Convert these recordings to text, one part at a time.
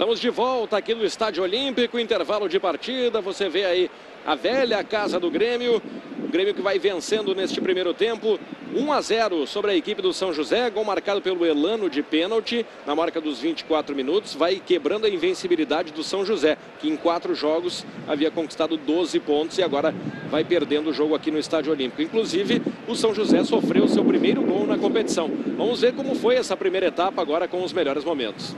Estamos de volta aqui no Estádio Olímpico, intervalo de partida. Você vê aí a velha casa do Grêmio. O Grêmio que vai vencendo neste primeiro tempo. 1-0 sobre a equipe do São José. Gol marcado pelo Elano de pênalti na marca dos 24 minutos. Vai quebrando a invencibilidade do São José, que em 4 jogos havia conquistado 12 pontos e agora vai perdendo o jogo aqui no Estádio Olímpico. Inclusive, o São José sofreu seu primeiro gol na competição. Vamos ver como foi essa primeira etapa agora com os melhores momentos.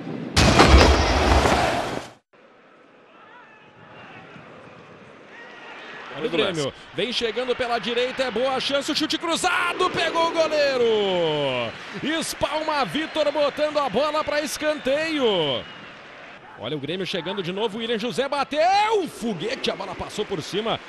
Olha o Grêmio, vem chegando pela direita, é boa a chance, o chute cruzado, pegou o goleiro. Espalma Vitor botando a bola para escanteio. Olha o Grêmio chegando de novo, William José bateu, foguete, a bola passou por cima.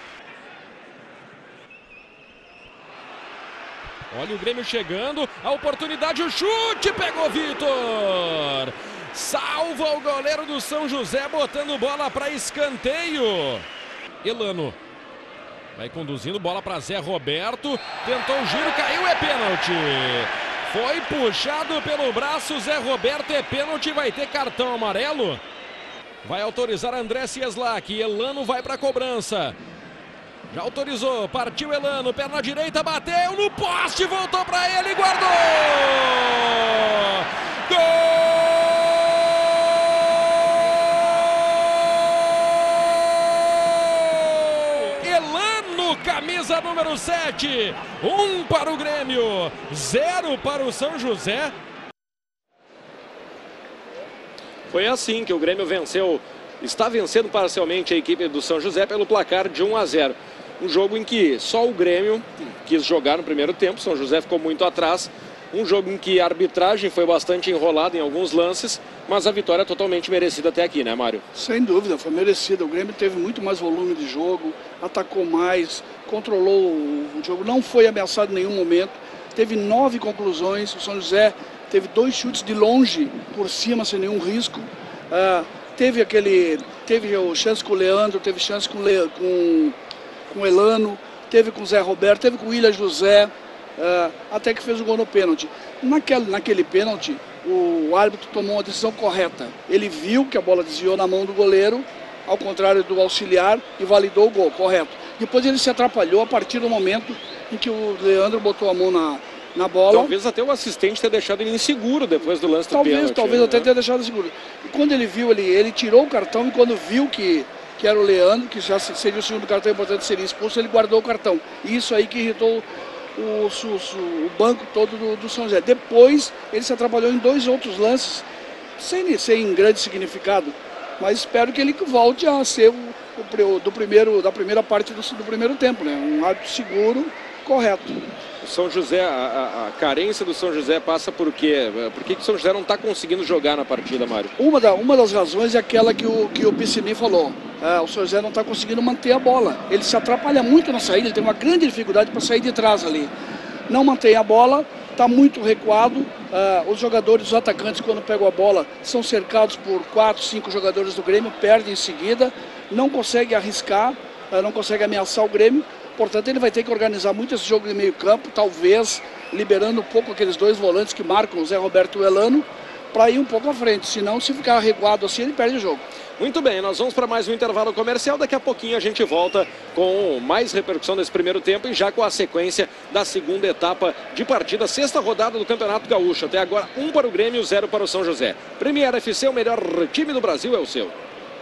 Olha o Grêmio chegando, a oportunidade, o chute, pegou Vitor. Salva o goleiro do São José, botando bola para escanteio. Elano. Vai conduzindo, bola para Zé Roberto, tentou o giro, caiu, é pênalti. Foi puxado pelo braço, Zé Roberto, é pênalti, vai ter cartão amarelo. Vai autorizar André Cieslak, Elano vai para a cobrança. Já autorizou, partiu Elano, perna direita, bateu no poste, voltou para ele, guardou! Gol! Camisa número 7, 1 para o Grêmio, 0 para o São José. Foi assim que o Grêmio venceu, está vencendo parcialmente a equipe do São José pelo placar de 1-0. Um jogo em que só o Grêmio quis jogar no primeiro tempo, São José ficou muito atrás. Um jogo em que a arbitragem foi bastante enrolada em alguns lances, mas a vitória é totalmente merecida até aqui, né, Mário? Sem dúvida, foi merecida. O Grêmio teve muito mais volume de jogo, atacou mais, controlou o jogo, não foi ameaçado em nenhum momento. Teve 9 conclusões, o São José teve 2 chutes de longe, por cima, sem nenhum risco. Teve o chance com o Leandro, teve chance com o Elano, teve com o Zé Roberto, teve com o William José. Até que fez o gol no pênalti. Naquele pênalti, o árbitro tomou uma decisão correta. Ele viu que a bola desviou na mão do goleiro, ao contrário do auxiliar, e validou o gol, correto. Depois ele se atrapalhou a partir do momento em que o Leandro botou a mão na bola. Talvez até o assistente tenha deixado ele inseguro depois do lance do pênalti. Talvez até tenha deixado inseguro. E quando ele viu, ele tirou o cartão, e quando viu que era o Leandro, que já seria o segundo cartão importante, seria expulso, ele guardou o cartão. E isso aí que irritou o banco todo do São José. Depois ele se atrapalhou em 2 outros lances sem grande significado, mas espero que ele volte a ser da primeira parte do primeiro tempo, né? Um árbitro seguro, correto. O São José, a carência do São José passa por quê? Por que o São José não está conseguindo jogar na partida, Mário? Uma das razões é aquela que o Piscini falou. O São José não está conseguindo manter a bola. Ele se atrapalha muito na saída, ele tem uma grande dificuldade para sair de trás ali. Não mantém a bola, está muito recuado. Os jogadores, os atacantes, quando pegam a bola, são cercados por 4, 5 jogadores do Grêmio, perdem em seguida, não consegue arriscar, não consegue ameaçar o Grêmio. Portanto, ele vai ter que organizar muito esse jogo de meio campo, talvez liberando um pouco aqueles 2 volantes que marcam o Zé Roberto e o Elano, para ir um pouco à frente. Senão, se ficar recuado assim, ele perde o jogo. Muito bem, nós vamos para mais um intervalo comercial. Daqui a pouquinho a gente volta com mais repercussão desse primeiro tempo e já com a sequência da segunda etapa de partida, 6ª rodada do Campeonato Gaúcho. Até agora, 1 para o Grêmio, 0 para o São José. Premier FC, o melhor time do Brasil é o seu.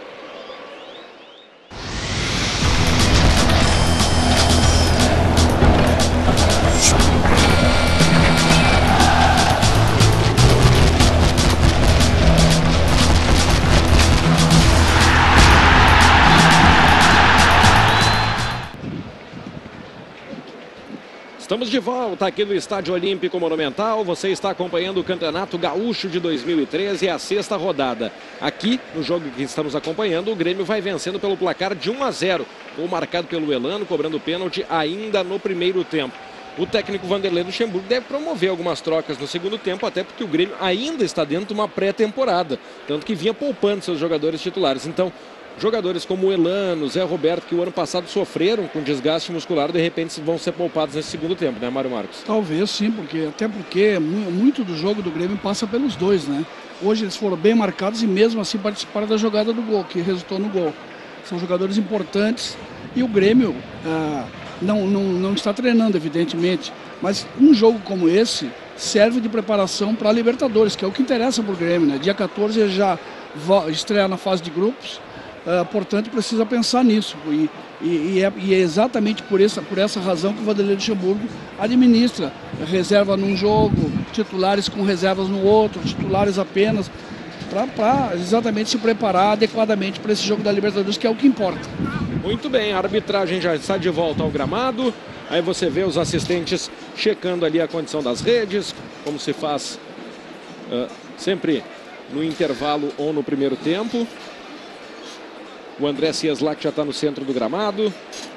Estamos de volta aqui no Estádio Olímpico Monumental. Você está acompanhando o Campeonato Gaúcho de 2013, a 6ª rodada. Aqui, no jogo que estamos acompanhando, o Grêmio vai vencendo pelo placar de 1-0. Gol marcado pelo Elano, cobrando pênalti ainda no primeiro tempo. O técnico Vanderlei Luxemburgo deve promover algumas trocas no segundo tempo, até porque o Grêmio ainda está dentro de uma pré-temporada. Tanto que vinha poupando seus jogadores titulares. Então, jogadores como o Elano, Zé Roberto, que o ano passado sofreram com desgaste muscular, de repente vão ser poupados nesse segundo tempo, né, Mário Marcos? Talvez sim, porque muito do jogo do Grêmio passa pelos 2, né? Hoje eles foram bem marcados e mesmo assim participaram da jogada do gol, que resultou no gol. São jogadores importantes e o Grêmio não está treinando, evidentemente, mas um jogo como esse serve de preparação para a Libertadores, que é o que interessa para o Grêmio, né? Dia 14 ele já estreia na fase de grupos, portanto precisa pensar nisso. E é exatamente por essa razão que o Vanderlei Luxemburgo administra reserva num jogo, titulares com reservas no outro, titulares apenas, para exatamente se preparar adequadamente para esse jogo da Libertadores, que é o que importa. Muito bem, a arbitragem já está de volta ao gramado. Aí você vê os assistentes checando ali a condição das redes, como se faz sempre no intervalo ou no primeiro tempo. O André Cieslak já está no centro do gramado.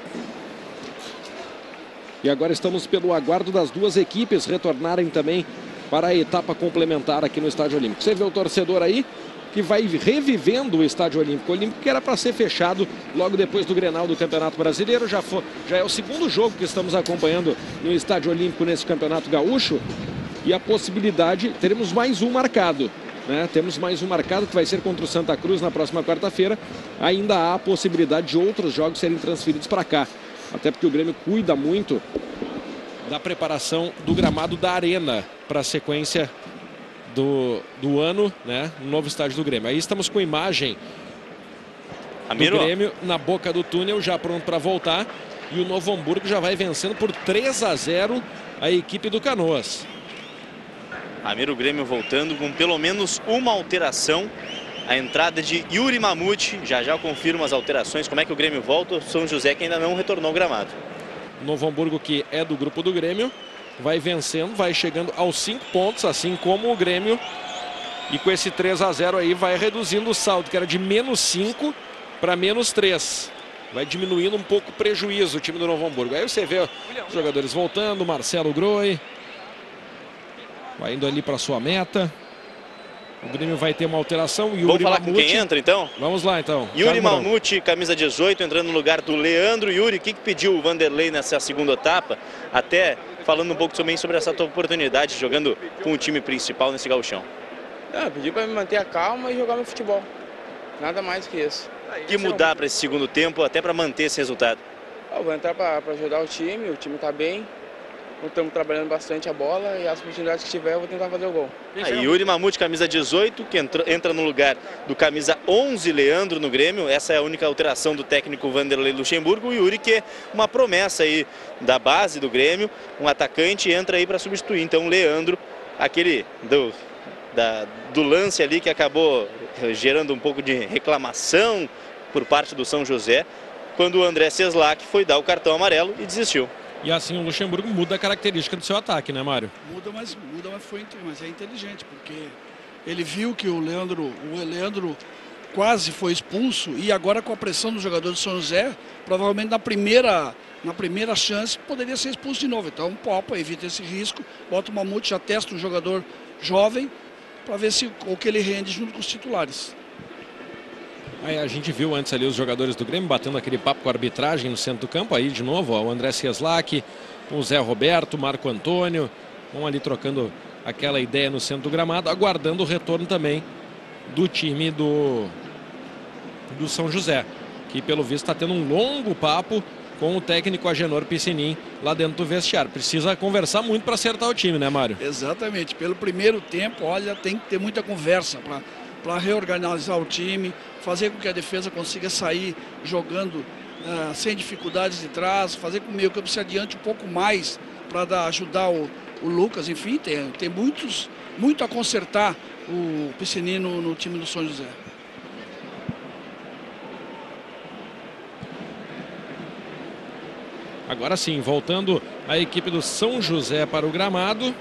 E agora estamos pelo aguardo das duas equipes retornarem também para a etapa complementar aqui no Estádio Olímpico. Você vê o torcedor aí que vai revivendo o Estádio Olímpico. O Olímpico que era para ser fechado logo depois do Grenal do Campeonato Brasileiro. Já é o segundo jogo que estamos acompanhando no Estádio Olímpico nesse Campeonato Gaúcho. E a possibilidade, teremos mais um marcado. Temos mais um marcado que vai ser contra o Santa Cruz na próxima quarta-feira. Ainda há a possibilidade de outros jogos serem transferidos para cá. Até porque o Grêmio cuida muito da preparação do gramado da Arena para a sequência do ano, no novo estádio do Grêmio. Aí estamos com a imagem do Grêmio na boca do túnel, já pronto para voltar. E o Novo Hamburgo já vai vencendo por 3-0 a equipe do Canoas. Ramiro, o Grêmio voltando com pelo menos uma alteração. A entrada de Yuri Mamute. Já já eu confirmo as alterações. Como é que o Grêmio volta? O São José que ainda não retornou ao gramado. Novo Hamburgo, que é do grupo do Grêmio, vai vencendo, vai chegando aos 5 pontos, assim como o Grêmio. E com esse 3-0 aí vai reduzindo o saldo, que era de -5 para -3. Vai diminuindo um pouco o prejuízo o time do Novo Hamburgo. Aí você vê os jogadores voltando, Marcelo Groi vai indo ali para sua meta. O Grêmio vai ter uma alteração. Yuri Vamos falar Mamute. com quem entra então? Vamos lá então. Yuri Mamute, camisa 18, entrando no lugar do Leandro. Yuri, o que pediu o Vanderlei nessa segunda etapa? Até falando um pouco também sobre essa tua oportunidade jogando com o time principal nesse gauchão. Pedi para me manter a calma e jogar meu futebol. Nada mais que isso. O que mudar para esse segundo tempo, até para manter esse resultado? Eu vou entrar para ajudar o time está bem. Estamos trabalhando bastante a bola e as oportunidades que tiver eu vou tentar fazer o gol. Yuri Mamute, camisa 18, que entra no lugar do camisa 11, Leandro, no Grêmio. Essa é a única alteração do técnico Vanderlei Luxemburgo. O Yuri, que é uma promessa aí da base do Grêmio, um atacante, entra aí para substituir. Então, Leandro, aquele do lance ali que acabou gerando um pouco de reclamação por parte do São José, quando o André Cieslak foi dar o cartão amarelo e desistiu. E assim o Luxemburgo muda a característica do seu ataque, né, Mário? Muda, mas é inteligente, porque ele viu que o Leandro quase foi expulso e agora com a pressão do jogador do São José, provavelmente na primeira chance poderia ser expulso de novo. Então poupa, evita esse risco, bota o Mamute, já testa um jogador jovem para ver o que ele rende junto com os titulares. Aí a gente viu antes ali os jogadores do Grêmio batendo aquele papo com a arbitragem no centro do campo. Aí de novo o André Cieslak, o Zé Roberto, Marco Antônio, vão ali trocando aquela ideia no centro do gramado, aguardando o retorno também do time do São José, que pelo visto está tendo um longo papo com o técnico Agenor Piscinin lá dentro do vestiário. Precisa conversar muito para acertar o time, né, Mário? Exatamente. Pelo primeiro tempo, olha, tem que ter muita conversa para reorganizar o time, fazer com que a defesa consiga sair jogando sem dificuldades de trás, fazer com que o meio campo se adiante um pouco mais para ajudar o Lucas. Enfim, tem muito a consertar o Piscinin no time do São José. Agora sim, voltando a equipe do São José para o gramado.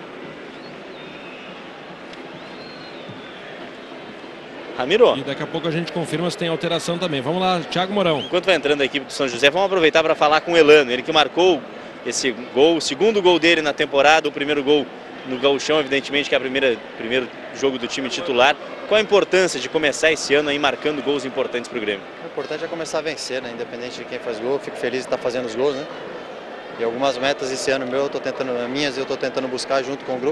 Ramiro. E daqui a pouco a gente confirma se tem alteração também. Vamos lá, Thiago Mourão. Enquanto vai entrando a equipe do São José, vamos aproveitar para falar com o Elano. Ele que marcou esse gol, o segundo gol dele na temporada, o primeiro gol no gauchão, evidentemente, que é o primeiro jogo do time titular. Qual a importância de começar esse ano aí marcando gols importantes para o Grêmio? O importante é começar a vencer, né? Independente de quem faz gol, fico feliz de estar fazendo os gols, né? E algumas metas esse ano eu estou tentando buscar junto com o grupo.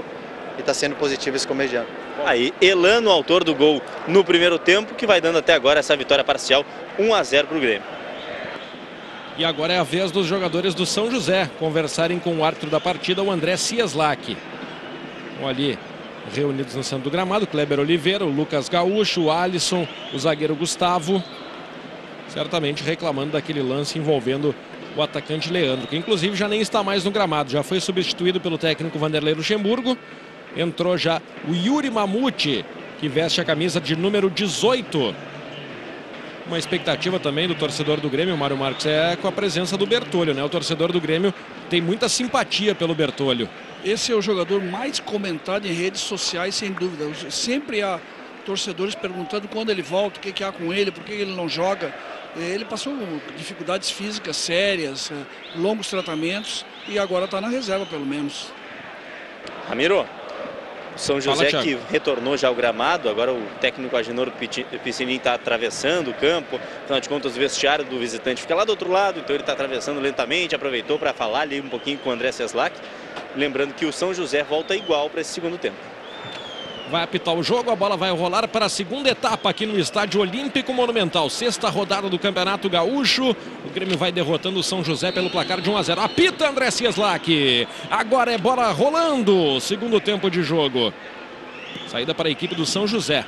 está sendo positivo esse começo de ano. Aí, Elano, autor do gol no primeiro tempo, que vai dando até agora essa vitória parcial, 1-0 para o Grêmio. E agora é a vez dos jogadores do São José conversarem com o árbitro da partida, o André Cieslak. Estão ali reunidos no centro do gramado, Kleber Oliveira, o Lucas Gaúcho, o Alisson, o zagueiro Gustavo. Certamente reclamando daquele lance envolvendo o atacante Leandro, que inclusive já nem está mais no gramado, já foi substituído pelo técnico Vanderlei Luxemburgo. Entrou já o Yuri Mamute, que veste a camisa de número 18. Uma expectativa também do torcedor do Grêmio, Mário Marcos, é com a presença do Bertolho, né? O torcedor do Grêmio tem muita simpatia pelo Bertolho. Esse é o jogador mais comentado em redes sociais, sem dúvida. Sempre há torcedores perguntando quando ele volta, o que há com ele, por que ele não joga. Ele passou dificuldades físicas sérias, longos tratamentos e agora está na reserva, pelo menos. Ramiro, São José Fala, que retornou já ao gramado, agora o técnico Agenor Piscinin está atravessando o campo, afinal de contas o vestiário do visitante fica lá do outro lado, então ele está atravessando lentamente, aproveitou para falar ali um pouquinho com o André Cieslak, lembrando que o São José volta igual para esse segundo tempo. Vai apitar o jogo, a bola vai rolar para a segunda etapa aqui no Estádio Olímpico Monumental. Sexta rodada do Campeonato Gaúcho. O Grêmio vai derrotando o São José pelo placar de 1-0. Apita André Cieslak. Agora é bola rolando. Segundo tempo de jogo. Saída para a equipe do São José.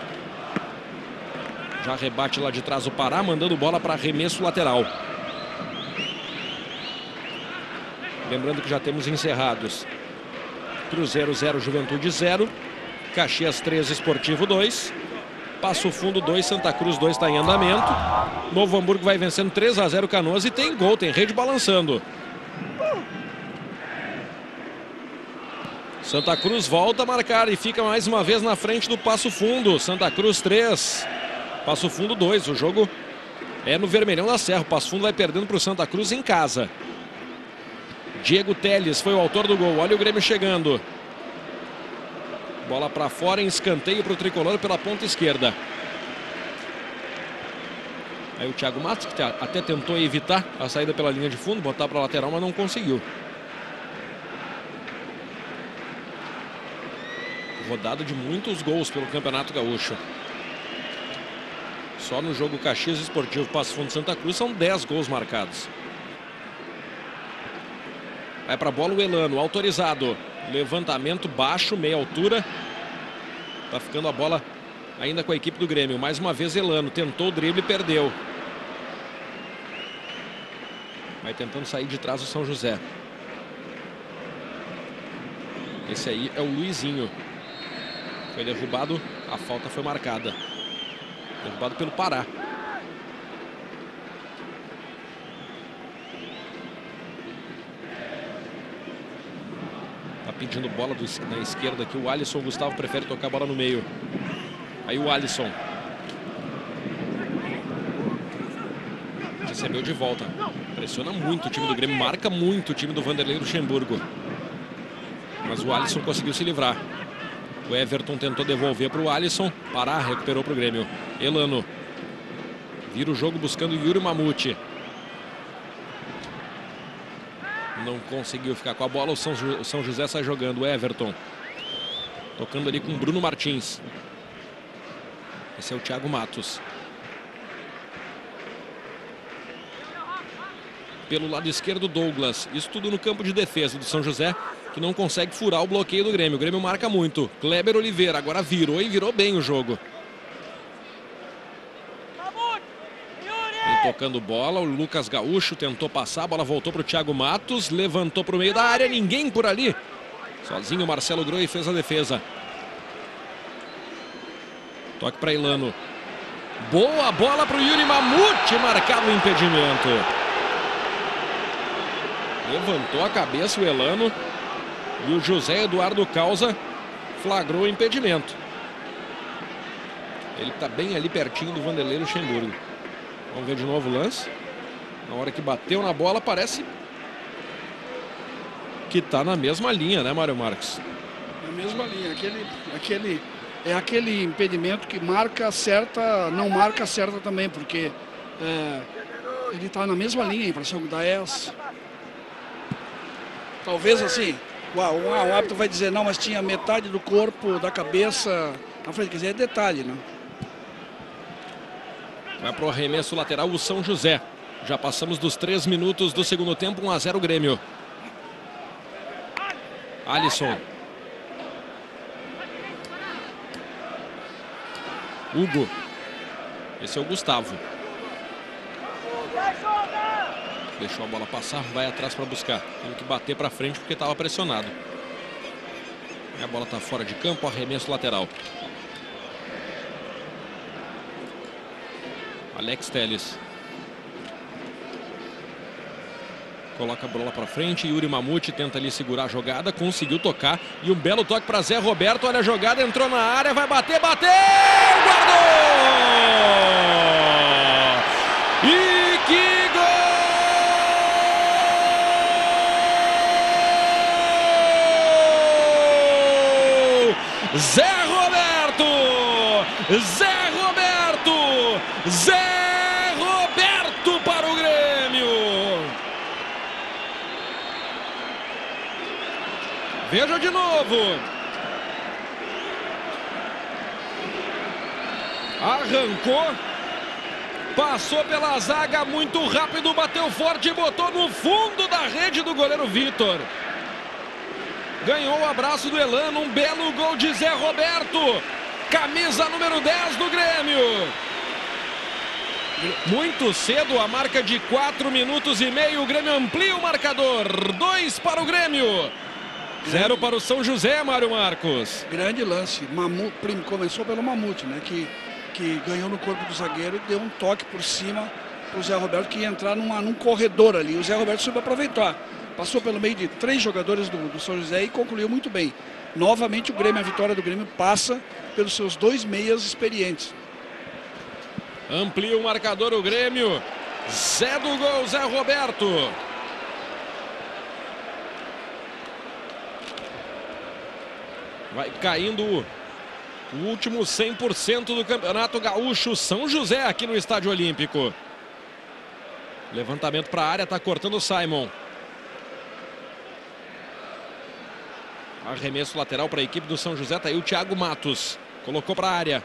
Já rebate lá de trás o Pará, mandando bola para arremesso lateral. Lembrando que já temos encerrados. Cruzeiro 0, Juventude 0. Caxias 3, Esportivo 2. Passo Fundo 2, Santa Cruz 2 está em andamento. Novo Hamburgo vai vencendo 3-0 Canoas e tem gol, tem rede balançando. Santa Cruz volta a marcar e fica mais uma vez na frente do Passo Fundo. Santa Cruz 3, Passo Fundo 2. O jogo é no Vermelhão da Serra. O Passo Fundo vai perdendo para o Santa Cruz em casa. Diego Teles foi o autor do gol. Olha o Grêmio chegando. Bola para fora em escanteio para o tricolor pela ponta esquerda. Aí o Thiago Matos, que até tentou evitar a saída pela linha de fundo, botar para a lateral, mas não conseguiu. Rodada de muitos gols pelo Campeonato Gaúcho. Só no jogo Caxias Esportivo Passo Fundo Santa Cruz são 10 gols marcados. Vai para a bola o Elano, autorizado. Levantamento baixo, meia altura. Tá ficando a bola ainda com a equipe do Grêmio. Mais uma vez Elano, tentou o drible e perdeu. Vai tentando sair de trás o São José. Esse aí é o Luizinho. Foi derrubado, a falta foi marcada. Derrubado pelo Pará. Pedindo bola na esquerda aqui o Alisson. O Gustavo prefere tocar a bola no meio. Aí o Alisson recebeu de volta. Pressiona muito o time do Grêmio, marca muito o time do Vanderlei Luxemburgo. Mas o Alisson conseguiu se livrar. O Everton tentou devolver para o Alisson. Pará recuperou para o Grêmio. Elano vira o jogo buscando o Yuri Mamute. Não conseguiu ficar com a bola. O São José sai jogando. O Everton tocando ali com o Bruno Martins. Esse é o Thiago Matos. Pelo lado esquerdo, Douglas. Isso tudo no campo de defesa do São José, que não consegue furar o bloqueio do Grêmio. O Grêmio marca muito. Kleber Oliveira agora virou e virou bem o jogo. Tocando bola, o Lucas Gaúcho tentou passar, a bola voltou para o Thiago Matos, levantou para o meio da área, ninguém por ali. Sozinho o Marcelo Groi fez a defesa. Toque para Elano. Boa bola para o Yuri Mamute, marcado o impedimento. Levantou a cabeça o Elano e o José Eduardo Causa flagrou o impedimento. Ele está bem ali pertinho do Vanderlei Luxemburgo. Vamos ver de novo o lance. Na hora que bateu na bola, parece que está na mesma linha, né, Mário Marcos? Na mesma linha. Aquele impedimento que marca certa, não marca certa também, porque ele está na mesma linha, a impressão que dá é essa. Talvez assim, O árbitro vai dizer, não, mas tinha metade do corpo, da cabeça na frente. Quer dizer, é detalhe, né? Vai para o arremesso lateral o São José. Já passamos dos 3 minutos do segundo tempo, 1 a 0 Grêmio. Alisson. Hugo. Esse é o Gustavo. Deixou a bola passar, vai atrás para buscar. Tem que bater para frente porque estava pressionado. E a bola está fora de campo, arremesso lateral. Alex Telles. Coloca a bola para frente, Yuri Mamute tenta ali segurar a jogada, conseguiu tocar. E um belo toque para Zé Roberto, olha a jogada, entrou na área, vai bater, bateu! Guardou! E que gol! Zé Roberto! Zé Roberto! Zé Roberto para o Grêmio! Veja de novo. Arrancou. Passou pela zaga muito rápido, bateu forte e botou no fundo da rede do goleiro Vitor. Ganhou o abraço do Elano, um belo gol de Zé Roberto. Camisa número 10 do Grêmio. Muito cedo, a marca de 4 minutos e meio. O Grêmio amplia o marcador. 2 para o Grêmio. 0 para o São José, Mário Marcos. Grande lance. Começou pelo Mamute, né? Que ganhou no corpo do zagueiro e deu um toque por cima para o Zé Roberto, que ia entrar num corredor ali. O Zé Roberto soube aproveitar. Passou pelo meio de 3 jogadores do São José e concluiu muito bem. Novamente o Grêmio, a vitória do Grêmio passa pelos seus 2 meias experientes. Amplia o marcador o Grêmio. Zé do gol, Zé Roberto. Vai caindo o último 100% do Campeonato Gaúcho. São José aqui no Estádio Olímpico. Levantamento para a área, está cortando o Simon. Arremesso lateral para a equipe do São José. Está aí o Thiago Matos. Colocou para a área.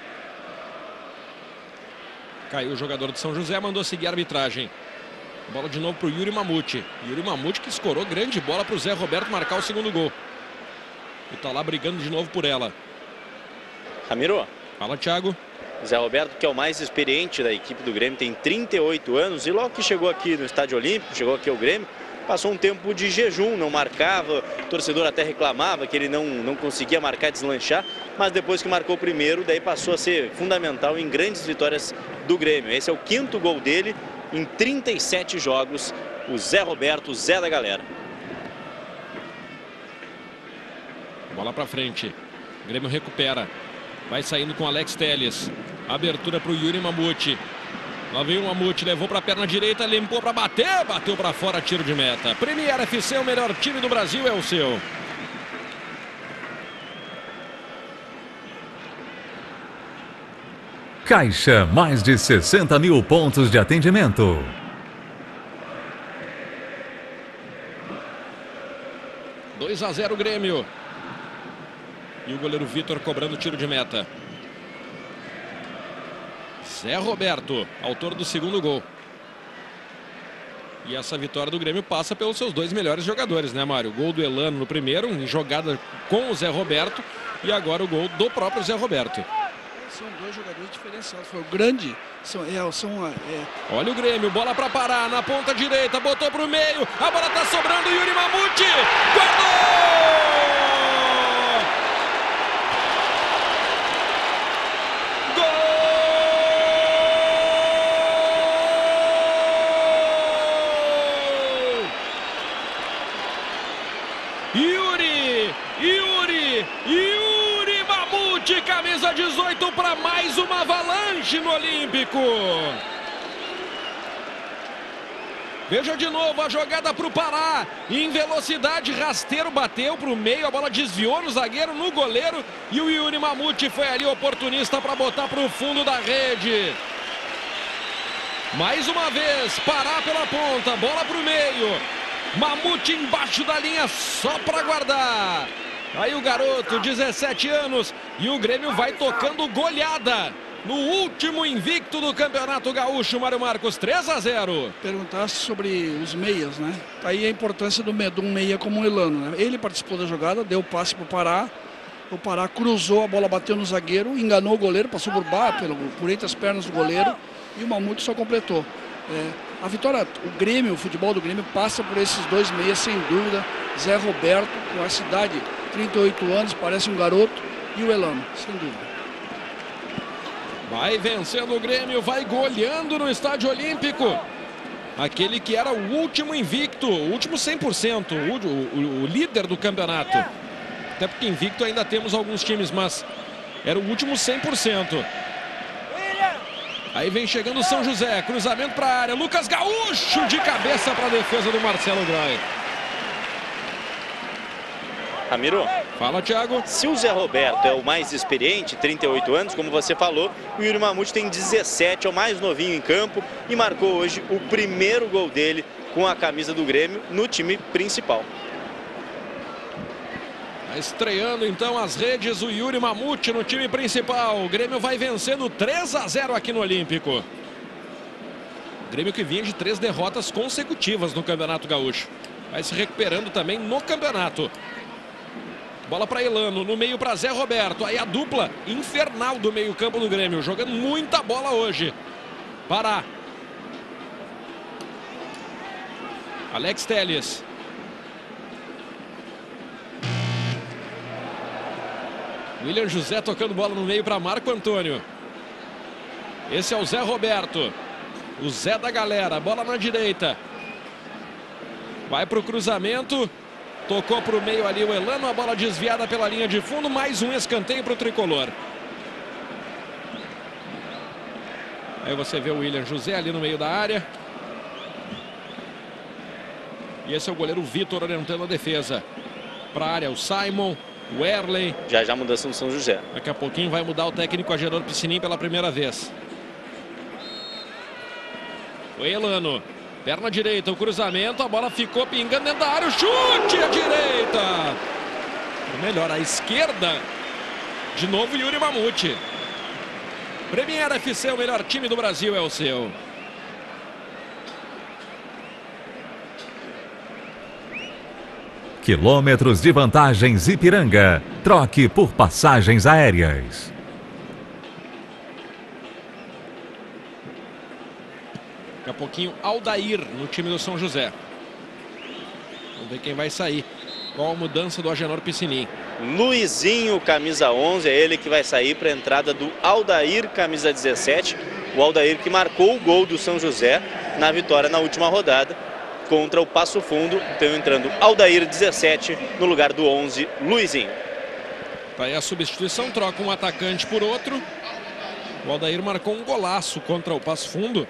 Caiu o jogador de São José, mandou seguir a arbitragem. Bola de novo para o Yuri Mamute. Yuri Mamute que escorou grande bola para o Zé Roberto marcar o segundo gol. E está lá brigando de novo por ela. Ramiro. Fala, Thiago. Zé Roberto, que é o mais experiente da equipe do Grêmio, tem 38 anos. E logo que chegou aqui no Estádio Olímpico, chegou aqui ao Grêmio, passou um tempo de jejum, não marcava. O torcedor até reclamava que ele não conseguia marcar, deslanchar. Mas depois que marcou o primeiro, daí passou a ser fundamental em grandes vitórias do Grêmio. Esse é o 5º gol dele em 37 jogos. O Zé Roberto, o Zé da galera. Bola para frente. O Grêmio recupera. Vai saindo com Alex Telles. Abertura para o Yuri Mamute. Lá veio o Mamute, levou para a perna direita, limpou para bater, bateu para fora, tiro de meta. Premier FC, o melhor time do Brasil, é o seu. Caixa, mais de 60 mil pontos de atendimento. – 2-0 Grêmio. E o goleiro Vitor cobrando tiro de meta. Zé Roberto, autor do segundo gol. E essa vitória do Grêmio passa pelos seus 2 melhores jogadores, né, Mário? O gol do Elano no primeiro, em jogada com o Zé Roberto. E agora o gol do próprio Zé Roberto. São 2 jogadores diferenciados. Foi o grande. Olha o Grêmio, bola para parar na ponta direita, botou para o meio. A bola tá sobrando, Yuri Mamute. Guardou! Yuri Mamute, camisa 18 para mais uma avalanche no Olímpico. Veja de novo a jogada para o Pará. Em velocidade, rasteiro, bateu para o meio. A bola desviou no zagueiro, no goleiro. E o Yuri Mamute foi ali oportunista para botar para o fundo da rede. Mais uma vez, Pará pela ponta, bola para o meio. Mamute embaixo da linha só para guardar. Aí o garoto, 17 anos, e o Grêmio vai tocando goleada no último invicto do Campeonato Gaúcho, Mário Marcos, 3-0. Perguntasse sobre os meias, né? Tá aí a importância de um meia como o Elano, né? Ele participou da jogada, deu o passe para o Pará. O Pará cruzou, a bola bateu no zagueiro, enganou o goleiro, passou por entre as pernas do goleiro e o Mamute só completou. A vitória, o futebol do Grêmio passa por esses dois meias, sem dúvida. Zé Roberto, com a cidade, 38 anos, parece um garoto, e o Elano, sem dúvida. Vai vencendo o Grêmio, vai goleando no Estádio Olímpico. Aquele que era o último invicto, o último 100%, o líder do campeonato. Até porque invicto ainda temos alguns times, mas era o último 100%. Aí vem chegando o São José, cruzamento para a área. Lucas Gaúcho de cabeça para a defesa do Marcelo Groy. Ramiro, fala, Thiago. Se o Zé Roberto é o mais experiente, 38 anos, como você falou, o Yuri Mamute tem 17, é o mais novinho em campo e marcou hoje o primeiro gol dele com a camisa do Grêmio no time principal. Estreando então as redes, o Yuri Mamute no time principal. O Grêmio vai vencendo 3-0 aqui no Olímpico. O Grêmio que vinha de 3 derrotas consecutivas no Campeonato Gaúcho. Vai se recuperando também no campeonato. Bola para Elano, no meio para Zé Roberto. Aí a dupla infernal do meio-campo do Grêmio, jogando muita bola hoje. Pará. Alex Telles. William José tocando bola no meio para Marco Antônio. Esse é o Zé Roberto. O Zé da galera. Bola na direita. Vai para o cruzamento. Tocou para o meio ali o Elano. A bola desviada pela linha de fundo. Mais um escanteio para o tricolor. Aí você vê o William José ali no meio da área. E esse é o goleiro Vitor orientando a defesa. Para a área o Simon. O Erley. Já a mudança no São José. Daqui a pouquinho vai mudar o técnico Agenor Piscinim pela primeira vez. O Elano. Perna direita, o cruzamento. A bola ficou pingando dentro da área. O chute à direita. Ou melhor, à esquerda. De novo Yuri Mamute. Premier FC, o melhor time do Brasil é o seu. Quilômetros de vantagens Ipiranga. Troque por passagens aéreas. Daqui a pouquinho Aldair no time do São José. Vamos ver quem vai sair. Qual a mudança do Agenor Piscinim? Luizinho, camisa 11, é ele que vai sair para a entrada do Aldair, camisa 17. O Aldair que marcou o gol do São José na vitória na última rodada contra o Passo Fundo. Então entrando Aldair, 17, no lugar do 11, Luizinho. Tá aí a substituição, troca um atacante por outro. O Aldair marcou um golaço contra o Passo Fundo.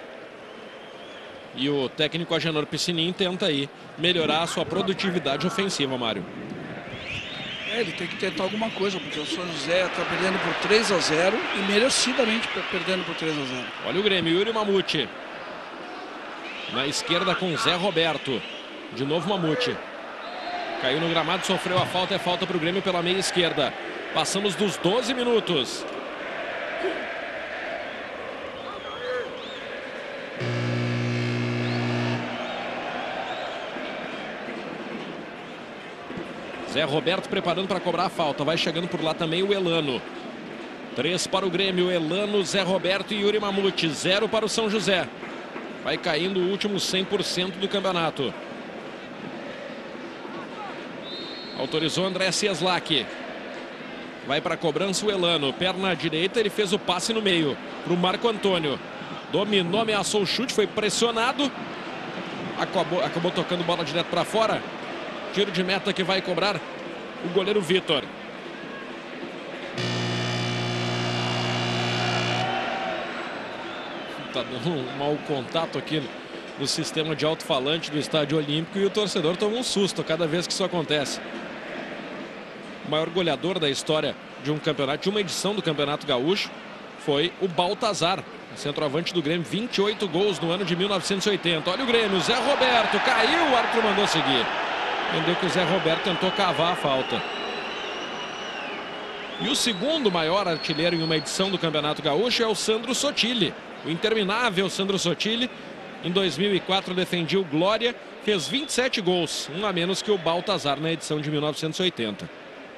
E o técnico Agenor Piscinim tenta aí melhorar a sua produtividade ofensiva, Mário. Ele tem que tentar alguma coisa, porque o São José está perdendo por 3-0 e merecidamente perdendo por 3-0. Olha o Grêmio, Yuri Mamute. Na esquerda com Zé Roberto. De novo Mamute. Caiu no gramado, sofreu a falta, é falta para o Grêmio pela meia esquerda. Passamos dos 12 minutos. Zé Roberto preparando para cobrar a falta. Vai chegando por lá também o Elano. 3 para o Grêmio. Elano, Zé Roberto e Yuri Mamute. 0 para o São José. Vai caindo o último 100% do campeonato. Autorizou André Cieslak. Vai para a cobrança o Elano. Perna direita, ele fez o passe no meio. Para o Marco Antônio. Dominou, ameaçou o chute, foi pressionado. Acabou tocando bola direto para fora. Tiro de meta que vai cobrar o goleiro Vitor. Tá dando um mau contato aqui no sistema de alto-falante do Estádio Olímpico e o torcedor toma um susto cada vez que isso acontece. O maior goleador da história de um campeonato, de uma edição do Campeonato Gaúcho, foi o Baltazar. Centroavante do Grêmio, 28 gols no ano de 1980. Olha o Grêmio, Zé Roberto caiu, o árbitro mandou seguir. Entendeu que o Zé Roberto tentou cavar a falta. E o segundo maior artilheiro em uma edição do Campeonato Gaúcho é o Sandro Sotile. O interminável Sandro Sotile, em 2004 defendia o Glória, fez 27 gols, um a menos que o Baltazar na edição de 1980.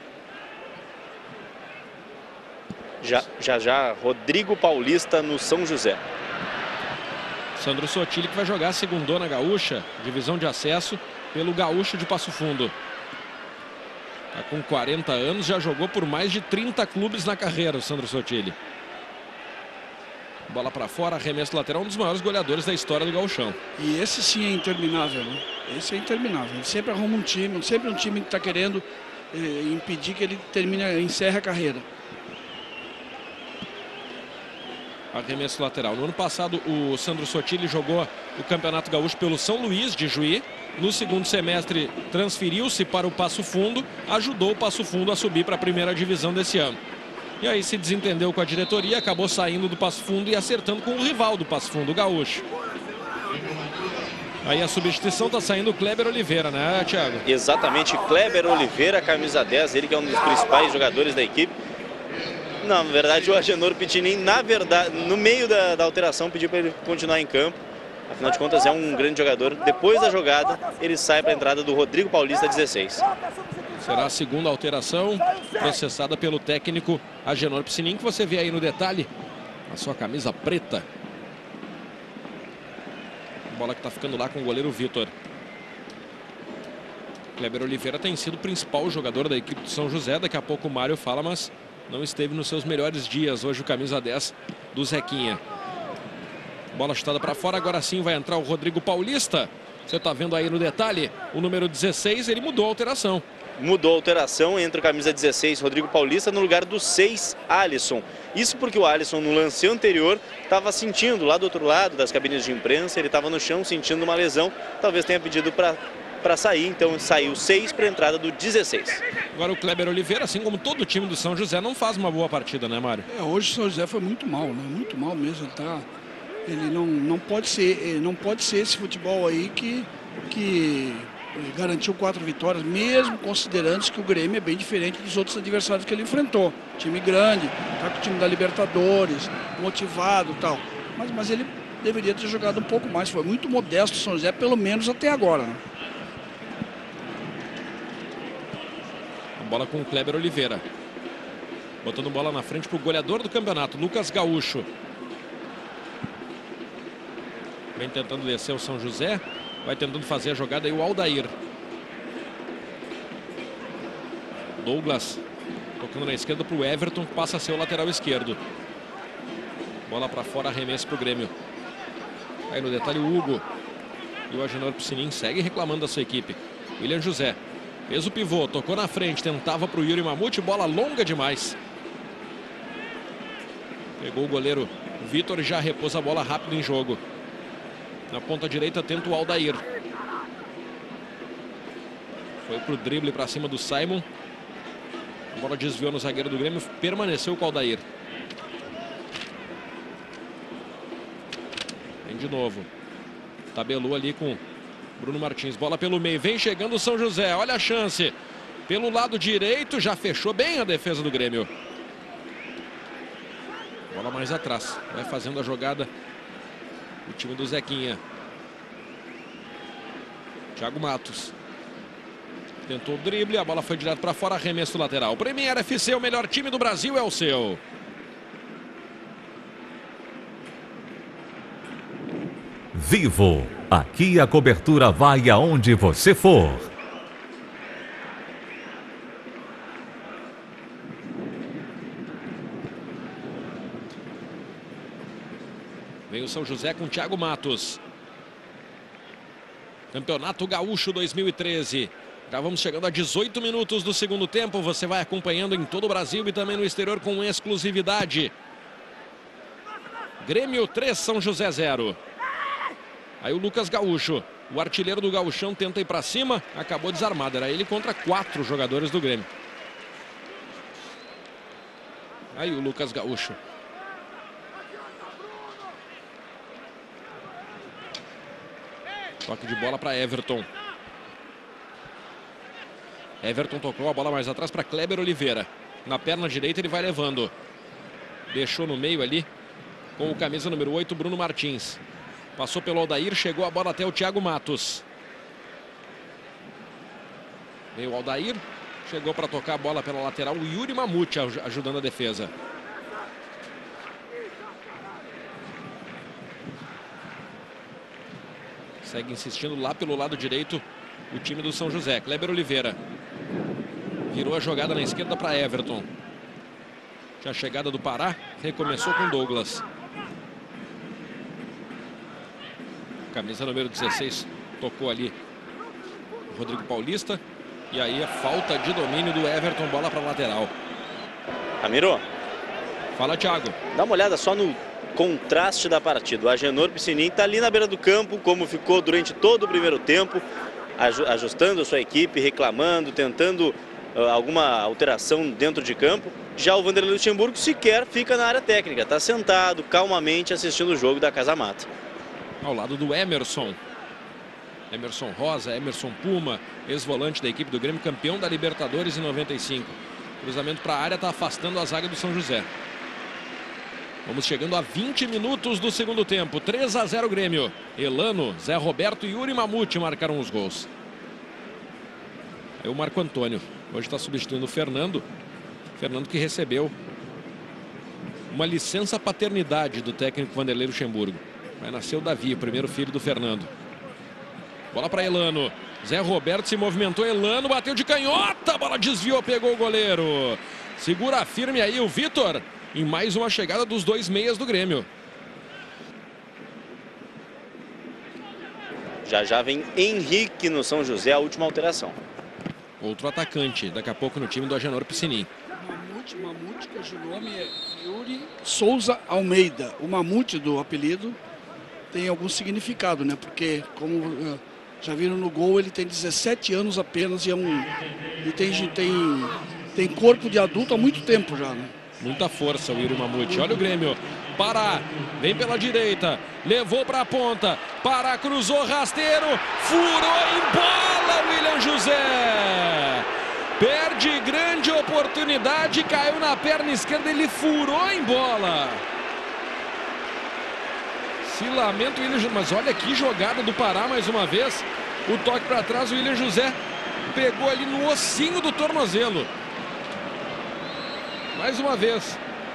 Já, Rodrigo Paulista no São José. Sandro Sotile que vai jogar a segundona gaúcha, divisão de acesso, pelo Gaúcho de Passo Fundo. Está com 40 anos, já jogou por mais de 30 clubes na carreira, o Sandro Sotile. Bola para fora, arremesso lateral, um dos maiores goleadores da história do gauchão. E esse sim é interminável, né? Esse é interminável. Ele sempre arruma um time, sempre um time que está querendo impedir que ele encerre a carreira. Arremesso lateral. No ano passado, o Sandro Sotile jogou o Campeonato Gaúcho pelo São Luís de Juí. No segundo semestre, transferiu-se para o Passo Fundo, ajudou o Passo Fundo a subir para a primeira divisão desse ano. E aí se desentendeu com a diretoria, acabou saindo do Passo Fundo e acertando com o rival do Passo Fundo, o Gaúcho. Aí a substituição está saindo o Kleber Oliveira, né, Thiago? Exatamente, Kleber Oliveira, camisa 10, ele que é um dos principais jogadores da equipe. Não, na verdade o Agenor Pitinin, no meio da alteração, pediu para ele continuar em campo. Afinal de contas é um grande jogador. Depois da jogada, ele sai para a entrada do Rodrigo Paulista, 16. Será a segunda alteração, processada pelo técnico Agenor Pitinin, que você vê aí no detalhe, a sua camisa preta. Bola que está ficando lá com o goleiro Vitor. Kleber Oliveira tem sido o principal jogador da equipe do São José. Daqui a pouco o Mário fala, mas não esteve nos seus melhores dias. Hoje o camisa 10 do Zequinha. Bola chutada para fora, agora sim vai entrar o Rodrigo Paulista. Você está vendo aí no detalhe, o número 16, ele mudou a alteração. Mudou a alteração, entra o camisa 16, Rodrigo Paulista, no lugar do 6, Alisson. Isso porque o Alisson, no lance anterior, estava sentindo lá do outro lado das cabines de imprensa, ele estava no chão sentindo uma lesão, talvez tenha pedido para sair, então saiu 6 para a entrada do 16. Agora o Kleber Oliveira, assim como todo o time do São José, não faz uma boa partida, né, Mário? Hoje o São José foi muito mal, né? Muito mal mesmo. Ele não pode ser esse futebol aí que garantiu 4 vitórias, mesmo considerando que o Grêmio é bem diferente dos outros adversários que ele enfrentou. Time grande, tá com o time da Libertadores, motivado e tal. Mas ele deveria ter jogado um pouco mais. Foi muito modesto o São José, pelo menos até agora, né? A bola com o Kleber Oliveira. Botando bola na frente para o goleador do campeonato, Lucas Gaúcho. Vem tentando descer o São José. Vai tentando fazer a jogada aí o Aldair. Douglas tocando na esquerda para o Everton, que passa a ser o lateral esquerdo. Bola para fora, arremesso para o Grêmio. Aí no detalhe o Hugo. E o Agenor Pitinin segue reclamando da sua equipe. William José fez o pivô, tocou na frente, tentava para o Yuri Mamute, bola longa demais. Pegou o goleiro Vitor e já repôs a bola rápido em jogo. Na ponta direita tenta o Aldair. Foi pro drible para cima do Simon. A bola desviou no zagueiro do Grêmio. Permaneceu com o Aldair. Vem de novo. Tabelou ali com Bruno Martins. Bola pelo meio. Vem chegando o São José. Olha a chance. Pelo lado direito. Já fechou bem a defesa do Grêmio. Bola mais atrás. Vai fazendo a jogada o time do Zequinha. Thiago Matos. Tentou o drible, a bola foi direto para fora, arremesso lateral. Premier FC, o melhor time do Brasil é o seu. Vivo. Aqui a cobertura vai aonde você for. Vem o São José com Thiago Matos. Campeonato Gaúcho 2013. Já vamos chegando a 18 minutos do segundo tempo. Você vai acompanhando em todo o Brasil e também no exterior com exclusividade. Grêmio 3, São José 0. Aí o Lucas Gaúcho, o artilheiro do Gauchão, tenta ir para cima. Acabou desarmado. Era ele contra 4 jogadores do Grêmio. Aí o Lucas Gaúcho. Toque de bola para Everton. Everton tocou a bola mais atrás para Kleber Oliveira. Na perna direita ele vai levando. Deixou no meio ali com o camisa número 8, Bruno Martins. Passou pelo Aldair, chegou a bola até o Thiago Matos. Veio o Aldair, chegou para tocar a bola pela lateral. O Yuri Mamute ajudando a defesa. Segue insistindo lá pelo lado direito o time do São José. Kleber Oliveira. Virou a jogada na esquerda para Everton. Já a chegada do Pará. Recomeçou com Douglas. Camisa número 16. Tocou ali Rodrigo Paulista. E aí a falta de domínio do Everton. Bola para a lateral. Ramiro. Fala, Thiago. Dá uma olhada só no contraste da partida. O Agenor Piscinin está ali na beira do campo, como ficou durante todo o primeiro tempo, ajustando a sua equipe, reclamando, tentando alguma alteração dentro de campo. Já o Vanderlei Luxemburgo sequer fica na área técnica, está sentado calmamente assistindo o jogo da Casa Mata. Ao lado do Emerson. Emerson Rosa, Emerson Puma, ex-volante da equipe do Grêmio, campeão da Libertadores em 95. Cruzamento para a área, está afastando a zaga do São José. Vamos chegando a 20 minutos do segundo tempo. 3-0 Grêmio. Elano, Zé Roberto e Yuri Mamute marcaram os gols. Aí o Marco Antônio. Hoje está substituindo o Fernando. Fernando que recebeu uma licença paternidade do técnico Vanderlei Luxemburgo. Vai nascer o Davi, o primeiro filho do Fernando. Bola para Elano. Zé Roberto se movimentou. Elano bateu de canhota. A bola desviou, pegou o goleiro. Segura firme aí o Vitor. Em mais uma chegada dos dois meias do Grêmio. Já vem Henrique no São José, a última alteração. Outro atacante, daqui a pouco no time do Agenor Piscinin. Mamute, cujo nome é Yuri Souza Almeida. O Mamute do apelido tem algum significado, né? Porque, como já viram no gol, ele tem 17 anos apenas e tem corpo de adulto há muito tempo já, né? Muita força o Yuri Mamute. Olha o Grêmio. Pará, vem pela direita, levou para a ponta. Pará, cruzou, rasteiro, furou em bola William José. Perde grande oportunidade, caiu na perna esquerda, ele furou em bola. Se lamenta o William José, mas olha que jogada do Pará mais uma vez. O toque para trás, o William José pegou ali no ossinho do tornozelo. Mais uma vez.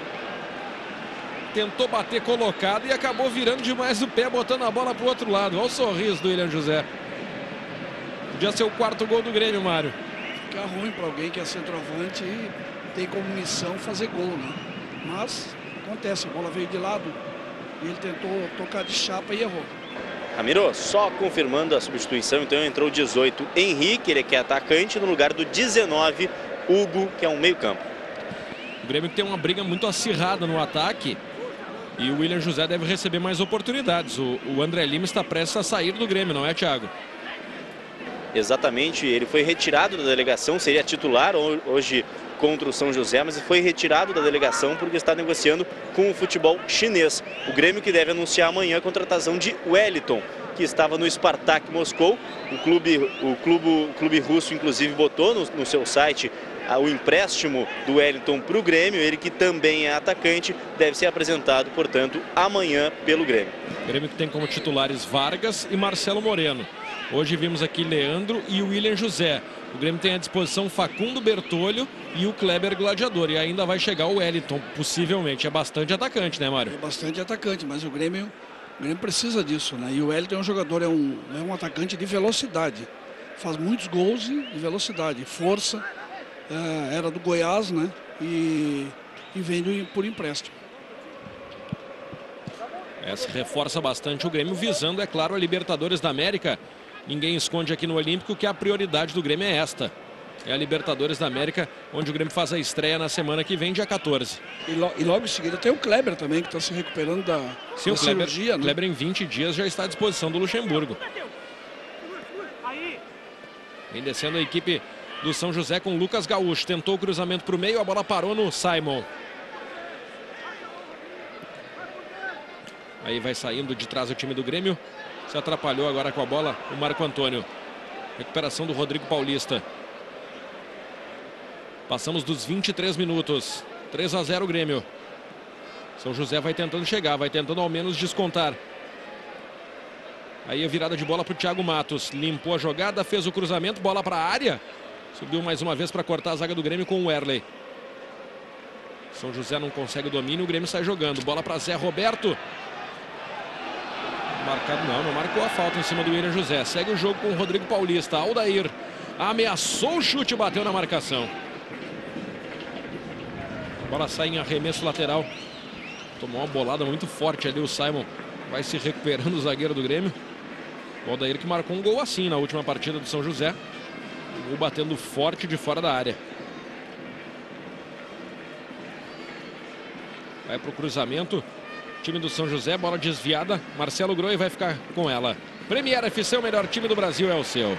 Tentou bater colocado e acabou virando demais o pé, botando a bola para o outro lado. Olha o sorriso do William José. Podia ser o quarto gol do Grêmio, Mário. Fica ruim para alguém que é centroavante e tem como missão fazer gol, né? Mas acontece, a bola veio de lado e ele tentou tocar de chapa e errou. Ramiro, só confirmando a substituição, então entrou o 18 Henrique, ele que é atacante, no lugar do 19 Hugo, que é um meio-campo. O Grêmio tem uma briga muito acirrada no ataque e o William José deve receber mais oportunidades. O André Lima está prestes a sair do Grêmio, não é, Thiago? Exatamente, ele foi retirado da delegação, seria titular hoje contra o São José, mas foi retirado da delegação porque está negociando com o futebol chinês. O Grêmio que deve anunciar amanhã a contratação de Wellington, que estava no Spartak Moscou. O clube russo, inclusive, botou no seu site o empréstimo do Wellington para o Grêmio. Ele que também é atacante, deve ser apresentado, portanto, amanhã pelo Grêmio. O Grêmio que tem como titulares Vargas e Marcelo Moreno. Hoje vimos aqui Leandro e o William José. O Grêmio tem à disposição Facundo Bertolho e o Kleber Gladiador. E ainda vai chegar o Wellington, possivelmente. É bastante atacante, né, Mário? É bastante atacante, mas o Grêmio precisa disso, né? E o Wellington é um jogador, é um atacante de velocidade. Faz muitos gols de velocidade, força. Era do Goiás, né? E vem por empréstimo. Essa reforça bastante o Grêmio, visando, é claro, a Libertadores da América. Ninguém esconde aqui no Olímpico que a prioridade do Grêmio é esta. É a Libertadores da América, onde o Grêmio faz a estreia na semana que vem, dia 14. E logo em seguida tem o Kleber também, que está se recuperando da cirurgia. O Kleber em 20 dias já está à disposição do Luxemburgo. Vem descendo a equipe do São José com Lucas Gaúcho. Tentou o cruzamento para o meio, a bola parou no Simon. Aí vai saindo de trás o time do Grêmio. Se atrapalhou agora com a bola o Marco Antônio. Recuperação do Rodrigo Paulista. Passamos dos 23 minutos. 3-0 o Grêmio. São José vai tentando chegar, vai tentando ao menos descontar. Aí a virada de bola para o Thiago Matos. Limpou a jogada, fez o cruzamento, bola para a área. Subiu mais uma vez para cortar a zaga do Grêmio com o Werley. São José não consegue o domínio, o Grêmio sai jogando. Bola para Zé Roberto. Marcado não marcou a falta em cima do William José. Segue o jogo com o Rodrigo Paulista. Aldair ameaçou o chute, bateu na marcação. A bola sai em arremesso lateral. Tomou uma bolada muito forte ali o Simon. Vai se recuperando o zagueiro do Grêmio. O Aldair que marcou um gol assim na última partida do São José. O gol batendo forte de fora da área. Vai para o cruzamento. Time do São José, bola desviada. Marcelo Groi vai ficar com ela. Premier FC, o melhor time do Brasil é o seu.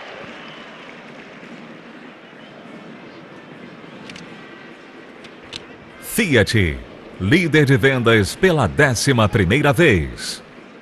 Fiat, líder de vendas pela 11ª vez.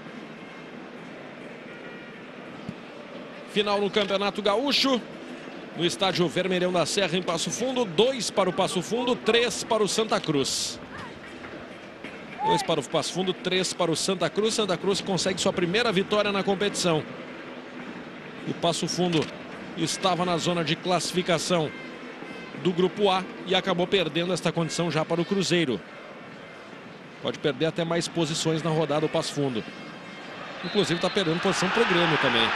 Final no Campeonato Gaúcho. No estádio Vermelhão da Serra, em Passo Fundo. 2 para o Passo Fundo, 3 para o Santa Cruz. 2 para o Passo Fundo, 3 para o Santa Cruz. Santa Cruz consegue sua primeira vitória na competição. O Passo Fundo estava na zona de classificação do Grupo A e acabou perdendo esta condição já para o Cruzeiro. Pode perder até mais posições na rodada o Passo Fundo. Inclusive está perdendo posição para o Grêmio também.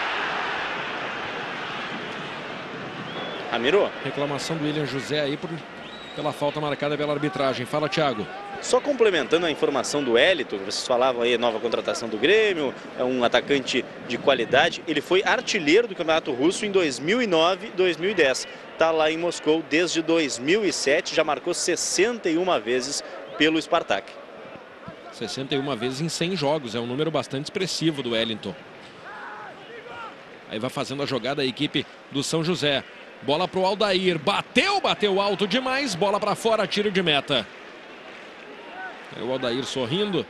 Ramiro. Reclamação do William José aí pela falta marcada pela arbitragem. Fala, Thiago. Só complementando a informação do Elito, vocês falavam aí, nova contratação do Grêmio, é um atacante de qualidade. Ele foi artilheiro do Campeonato Russo em 2009 e 2010. Está lá em Moscou desde 2007, já marcou 61 vezes pelo Spartak. 61 vezes em 100 jogos, é um número bastante expressivo do Wellington. Aí vai fazendo a jogada a equipe do São José. Bola para o Aldair, bateu alto demais, bola para fora, tiro de meta. É o Aldair sorrindo.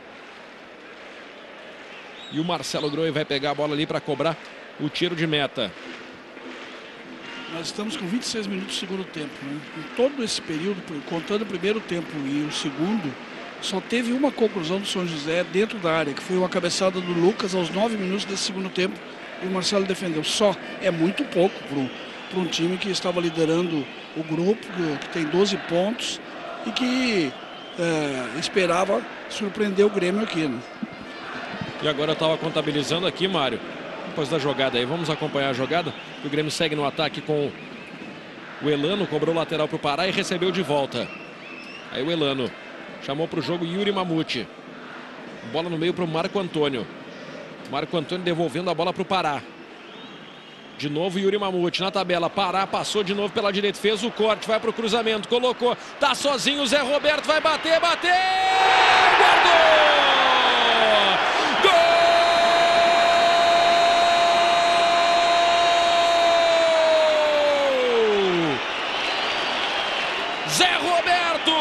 E o Marcelo Groi vai pegar a bola ali para cobrar o tiro de meta. Nós estamos com 26 minutos do segundo tempo, né? Em todo esse período, contando o primeiro tempo e o segundo, só teve uma conclusão do São José dentro da área, que foi uma cabeçada do Lucas aos 9 minutos desse segundo tempo. E o Marcelo defendeu. Só é muito pouco para um time que estava liderando o grupo, que tem 12 pontos e que esperava surpreender o Grêmio aqui, né? E agora eu estava contabilizando aqui, Mário, depois da jogada aí. Vamos acompanhar a jogada. O Grêmio segue no ataque com o Elano, cobrou lateral para o Pará e recebeu de volta. Aí o Elano chamou para o jogo Yuri Mamute. Bola no meio para o Marco Antônio. Marco Antônio devolvendo a bola para o Pará. De novo Yuri Mamute na tabela. Pará passou de novo pela direita, fez o corte, vai para o cruzamento, colocou, tá sozinho, Zé Roberto vai bater, guardou! Gol! Zé Roberto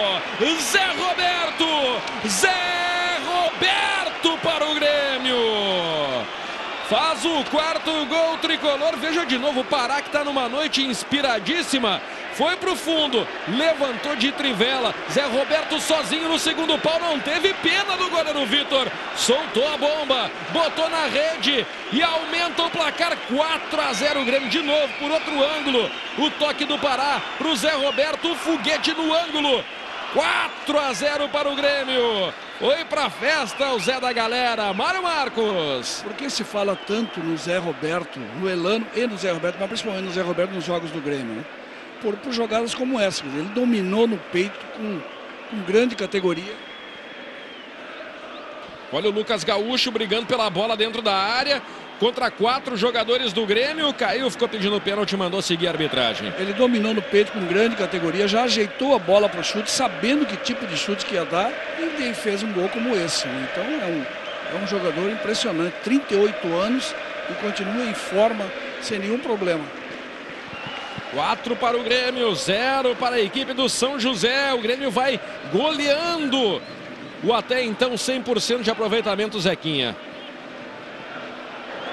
para o Grêmio. Faz o quarto gol tricolor. Veja de novo o Pará, que está numa noite inspiradíssima. Foi para o fundo, levantou de trivela. Zé Roberto sozinho no segundo pau, não teve pena do goleiro Vitor. Soltou a bomba, botou na rede e aumenta o placar. 4-0 o Grêmio de novo por outro ângulo. O toque do Pará para o Zé Roberto, o foguete no ângulo. 4-0 para o Grêmio. Foi pra festa o Zé da galera. Mário Marcos. Por que se fala tanto no Zé Roberto, no Elano e no Zé Roberto, mas principalmente no Zé Roberto nos jogos do Grêmio, né? Por jogadas como essa. Ele dominou no peito com grande categoria. Olha o Lucas Gaúcho brigando pela bola dentro da área. Contra 4 jogadores do Grêmio. Caiu, ficou pedindo pênalti e mandou seguir a arbitragem. Ele dominou no peito com grande categoria. Já ajeitou a bola para o chute, sabendo que tipo de chute que ia dar. E fez um gol como esse, né? Então é um jogador impressionante. 38 anos e continua em forma sem nenhum problema. 4 para o Grêmio, 0 para a equipe do São José. O Grêmio vai goleando o até então 100% de aproveitamento Zequinha.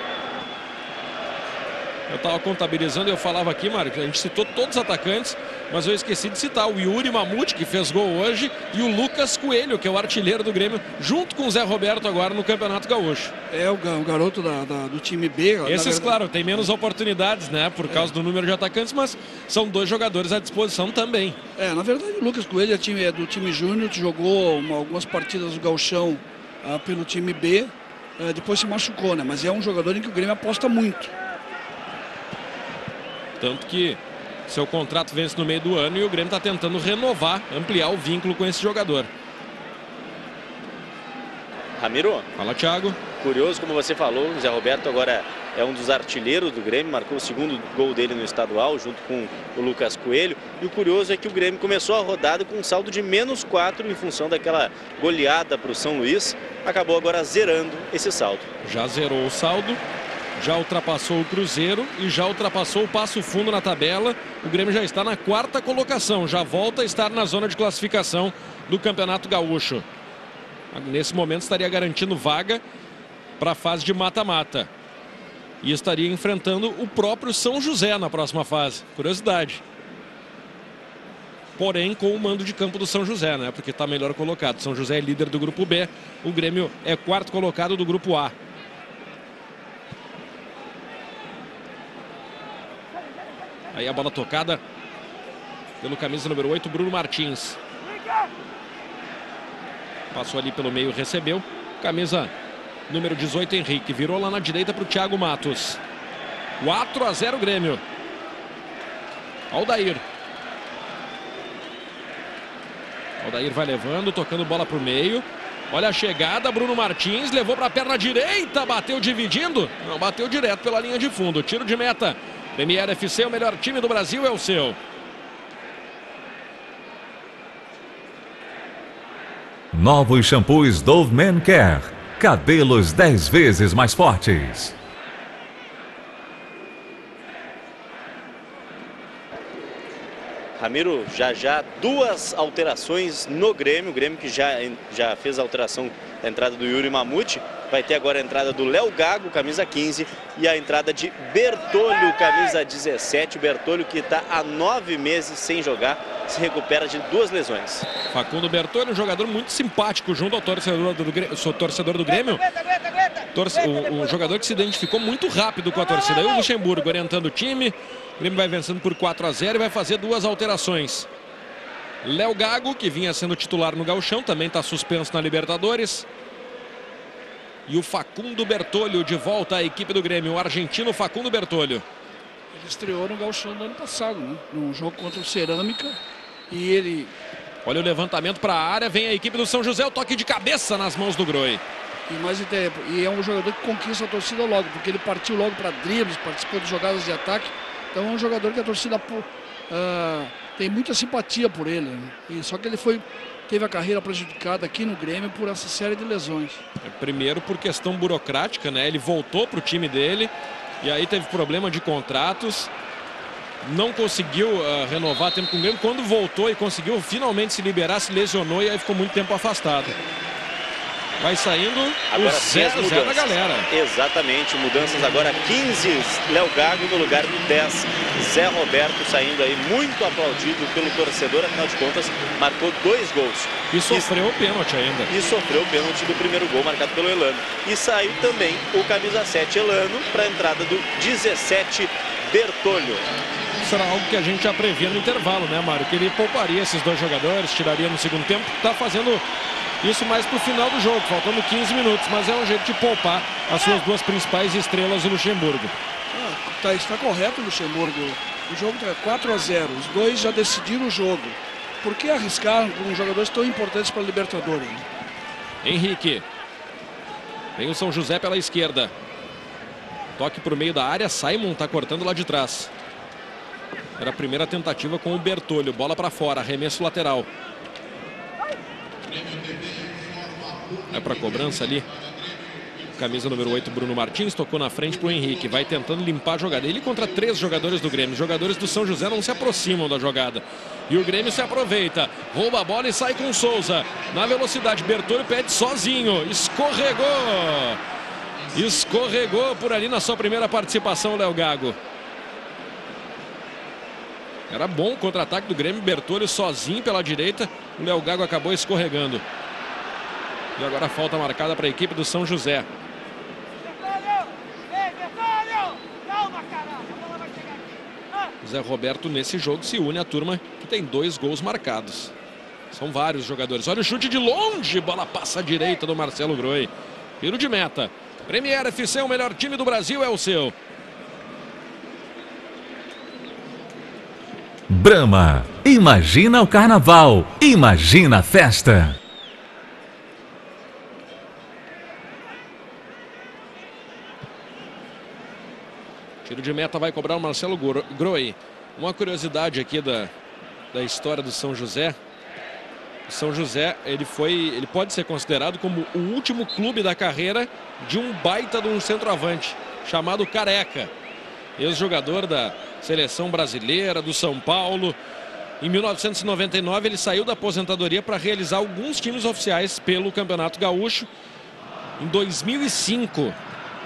Eu estava contabilizando e eu falava aqui, Mário, que a gente citou todos os atacantes, mas eu esqueci de citar o Yuri Mamute, que fez gol hoje, e o Lucas Coelho, que é o artilheiro do Grêmio, junto com o Zé Roberto agora no Campeonato Gaúcho. É o garoto do time B. Esses, claro, tem menos oportunidades, né, por causa do número de atacantes, mas são 2 jogadores à disposição também. Na verdade, o Lucas Coelho é do time júnior, jogou algumas partidas do Gauchão pelo time B, depois se machucou, né, mas é um jogador em que o Grêmio aposta muito. Tanto que seu contrato vence no meio do ano e o Grêmio está tentando renovar, ampliar o vínculo com esse jogador. Ramiro. Fala, Thiago. Curioso, como você falou, o Zé Roberto agora é um dos artilheiros do Grêmio, marcou o 2º gol dele no estadual, junto com o Lucas Coelho. E o curioso é que o Grêmio começou a rodada com um saldo de -4 em função daquela goleada para o São Luís. Acabou agora zerando esse saldo. Já zerou o saldo. Já ultrapassou o Cruzeiro e já ultrapassou o Passo Fundo na tabela. O Grêmio já está na 4ª colocação, já volta a estar na zona de classificação do Campeonato Gaúcho. Nesse momento estaria garantindo vaga para a fase de mata-mata. E estaria enfrentando o próprio São José na próxima fase. Curiosidade. Porém, com o mando de campo do São José, né? Porque está melhor colocado. São José é líder do grupo B, o Grêmio é 4º colocado do grupo A. Aí a bola tocada pelo camisa número 8, Bruno Martins. Passou ali pelo meio, recebeu. Camisa número 18, Henrique. Virou lá na direita para o Thiago Matos. 4-0 Grêmio. Aldair. Aldair vai levando, tocando bola para o meio. Olha a chegada, Bruno Martins levou para a perna direita, bateu dividindo. Não, bateu direto pela linha de fundo. Tiro de meta. Premier FC, o melhor time do Brasil é o seu. Novos shampoos Dove Men Care. Cabelos 10 vezes mais fortes. Ramiro, já 2 alterações no Grêmio. O Grêmio que já fez a alteração da entrada do Yuri Mamute. Vai ter agora a entrada do Léo Gago, camisa 15, e a entrada de Bertolho, camisa 17. O Bertolho, que está há 9 meses sem jogar, se recupera de 2 lesões. Facundo Bertolho, um jogador muito simpático junto ao torcedor do Grêmio. Um jogador que se identificou muito rápido com a torcida. Aí o Luxemburgo orientando o time. O Grêmio vai vencendo por 4-0 e vai fazer 2 alterações. Léo Gago, que vinha sendo titular no Gauchão, também está suspenso na Libertadores. E o Facundo Bertolho de volta à equipe do Grêmio, o argentino Facundo Bertolho. Ele estreou no Gauchão do ano passado, né? Num jogo contra o Cerâmica. E ele... Olha o levantamento para a área, vem a equipe do São José, o toque de cabeça nas mãos do Groi. E é um jogador que conquista a torcida logo, porque ele partiu logo para dribles, participou de jogadas de ataque. Então é um jogador que a torcida tem muita simpatia por ele, né? Só que ele teve a carreira prejudicada aqui no Grêmio por essa série de lesões. Primeiro por questão burocrática, né? Ele voltou para o time dele e aí teve problema de contratos. Não conseguiu renovar tempo com o Grêmio. Quando voltou e conseguiu finalmente se liberar, se lesionou e aí ficou muito tempo afastado. Vai saindo agora o 0 da galera. Exatamente, mudanças agora. 15, Léo Gago no lugar do 10, Zé Roberto, saindo aí muito aplaudido pelo torcedor. Afinal de contas, marcou 2 gols. E sofreu o pênalti ainda. E sofreu o pênalti do primeiro gol, marcado pelo Elano. E saiu também o camisa 7, Elano, para a entrada do 17, Bertolho. Isso era algo que a gente já previa no intervalo, né, Mário? Que ele pouparia esses 2 jogadores, tiraria no segundo tempo. Está fazendo isso mais para o final do jogo, faltando 15 minutos. Mas é um jeito de poupar as suas 2 principais estrelas do Luxemburgo. Está correto o Luxemburgo. O jogo está 4-0. Os 2 já decidiram o jogo. Por que arriscar com jogadores tão importantes para a Libertadores? Henrique. Vem o São José pela esquerda. Toque para o meio da área. Simon está cortando lá de trás. Era a primeira tentativa com o Bertolho. Bola para fora. Arremesso lateral. É para cobrança ali. Camisa número 8, Bruno Martins. Tocou na frente para o Henrique. Vai tentando limpar a jogada. Ele contra 3 jogadores do Grêmio. Os jogadores do São José não se aproximam da jogada. E o Grêmio se aproveita. Rouba a bola e sai com o Souza. Na velocidade, Bertolho pede sozinho. Escorregou. Escorregou por ali na sua primeira participação, Léo Gago. Era bom o contra-ataque do Grêmio. Bertolli sozinho pela direita. O Léo Gago acabou escorregando. E agora falta marcada para a equipe do São José. Zé Roberto nesse jogo se une à turma que tem 2 gols marcados. São vários jogadores. Olha o chute de longe. Bola passa à direita do Marcelo Groi. Tiro de meta. Premier FC, o melhor time do Brasil é o seu. Brahma. Imagina o carnaval. Imagina a festa. Tiro de meta vai cobrar o Marcelo Groi. Uma curiosidade aqui da história do São José. O São José, ele pode ser considerado como o último clube da carreira de um baita de um centroavante, chamado Careca. Ex-jogador da seleção brasileira, do São Paulo. Em 1999 ele saiu da aposentadoria para realizar alguns times oficiais pelo Campeonato Gaúcho. Em 2005...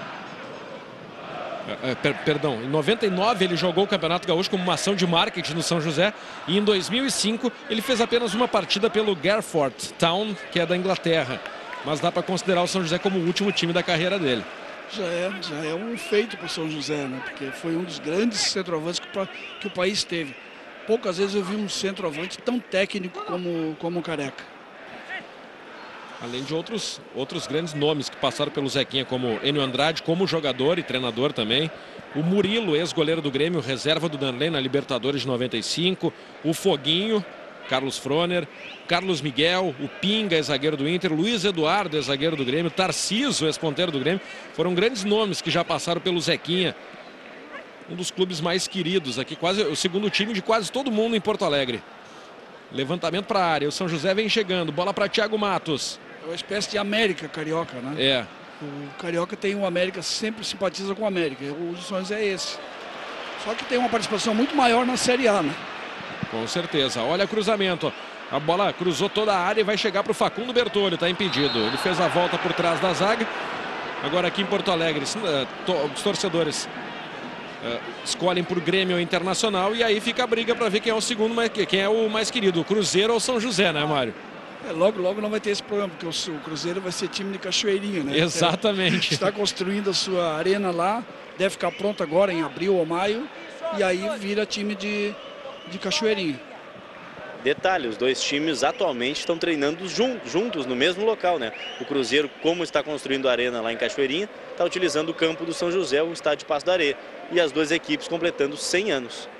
Perdão, em 99 ele jogou o Campeonato Gaúcho como uma ação de marketing no São José. E em 2005 ele fez apenas uma partida pelo Garforth Town, que é da Inglaterra. Mas dá para considerar o São José como o último time da carreira dele. Já é um feito para o São José, né? Porque foi um dos grandes centroavantes que o país teve. Poucas vezes eu vi um centroavante tão técnico como o Careca. Além de outros grandes nomes que passaram pelo Zequinha, como Enio Andrade, como jogador e treinador também. O Murilo, ex-goleiro do Grêmio, reserva do Danley na Libertadores de 95. O Foguinho, Carlos Froner. Carlos Miguel, o Pinga, ex-zagueiro do Inter. Luiz Eduardo, ex-zagueiro do Grêmio. Tarciso, ex-ponteiro do Grêmio. Foram grandes nomes que já passaram pelo Zequinha. Um dos clubes mais queridos aqui, quase o segundo time de quase todo mundo em Porto Alegre. Levantamento para a área, o São José vem chegando. Bola para Thiago Matos. É uma espécie de América carioca, né? É. O carioca tem o América, sempre simpatiza com o América. O São José é esse. Só que tem uma participação muito maior na Série A, né? Com certeza. Olha o cruzamento. A bola cruzou toda a área e vai chegar para o Facundo Bertolli. Está impedido. Ele fez a volta por trás da zaga. Agora aqui em Porto Alegre, os torcedores escolhem por Grêmio ou Internacional. E aí fica a briga para ver quem é o segundo, quem é o mais querido, o Cruzeiro ou São José, né, Mário? Logo não vai ter esse problema, porque o Cruzeiro vai ser time de Cachoeirinha, né? Exatamente. Está construindo a sua arena lá, deve ficar pronto agora em abril ou maio, e aí vira time de Cachoeirinha. Detalhe, os dois times atualmente estão treinando juntos no mesmo local, né? O Cruzeiro, como está construindo a arena lá em Cachoeirinha, está utilizando o campo do São José, o estádio Passo da Areia. E as duas equipes completando 100 anos.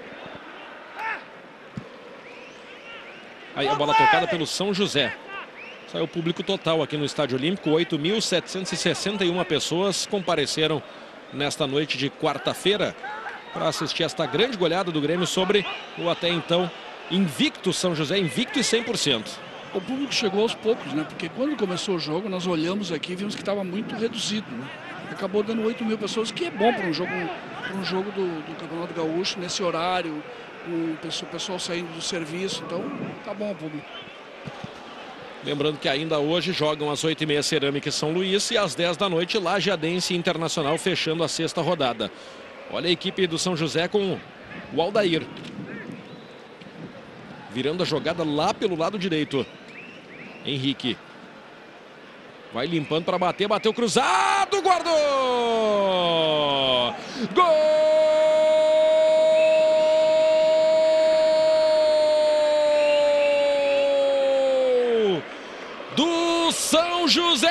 Aí a bola tocada pelo São José. Saiu o público total aqui no Estádio Olímpico. 8.761 pessoas compareceram nesta noite de quarta-feira para assistir esta grande goleada do Grêmio sobre o até então invicto São José, invicto e 100%. O público chegou aos poucos, né? Porque quando começou o jogo, nós olhamos aqui e vimos que estava muito reduzido, né? Acabou dando 8.000 pessoas, que é bom para um jogo do Campeonato Gaúcho, nesse horário, com o pessoal saindo do serviço, então tá bom o público. Lembrando que ainda hoje jogam às 8h30 Cerâmica e São Luís e às 10 da noite Lajeadense Internacional fechando a 6ª rodada. Olha a equipe do São José com o Aldair. Virando a jogada lá pelo lado direito. Henrique. Vai limpando para bater, bateu cruzado, guardou! Gol! Do São José!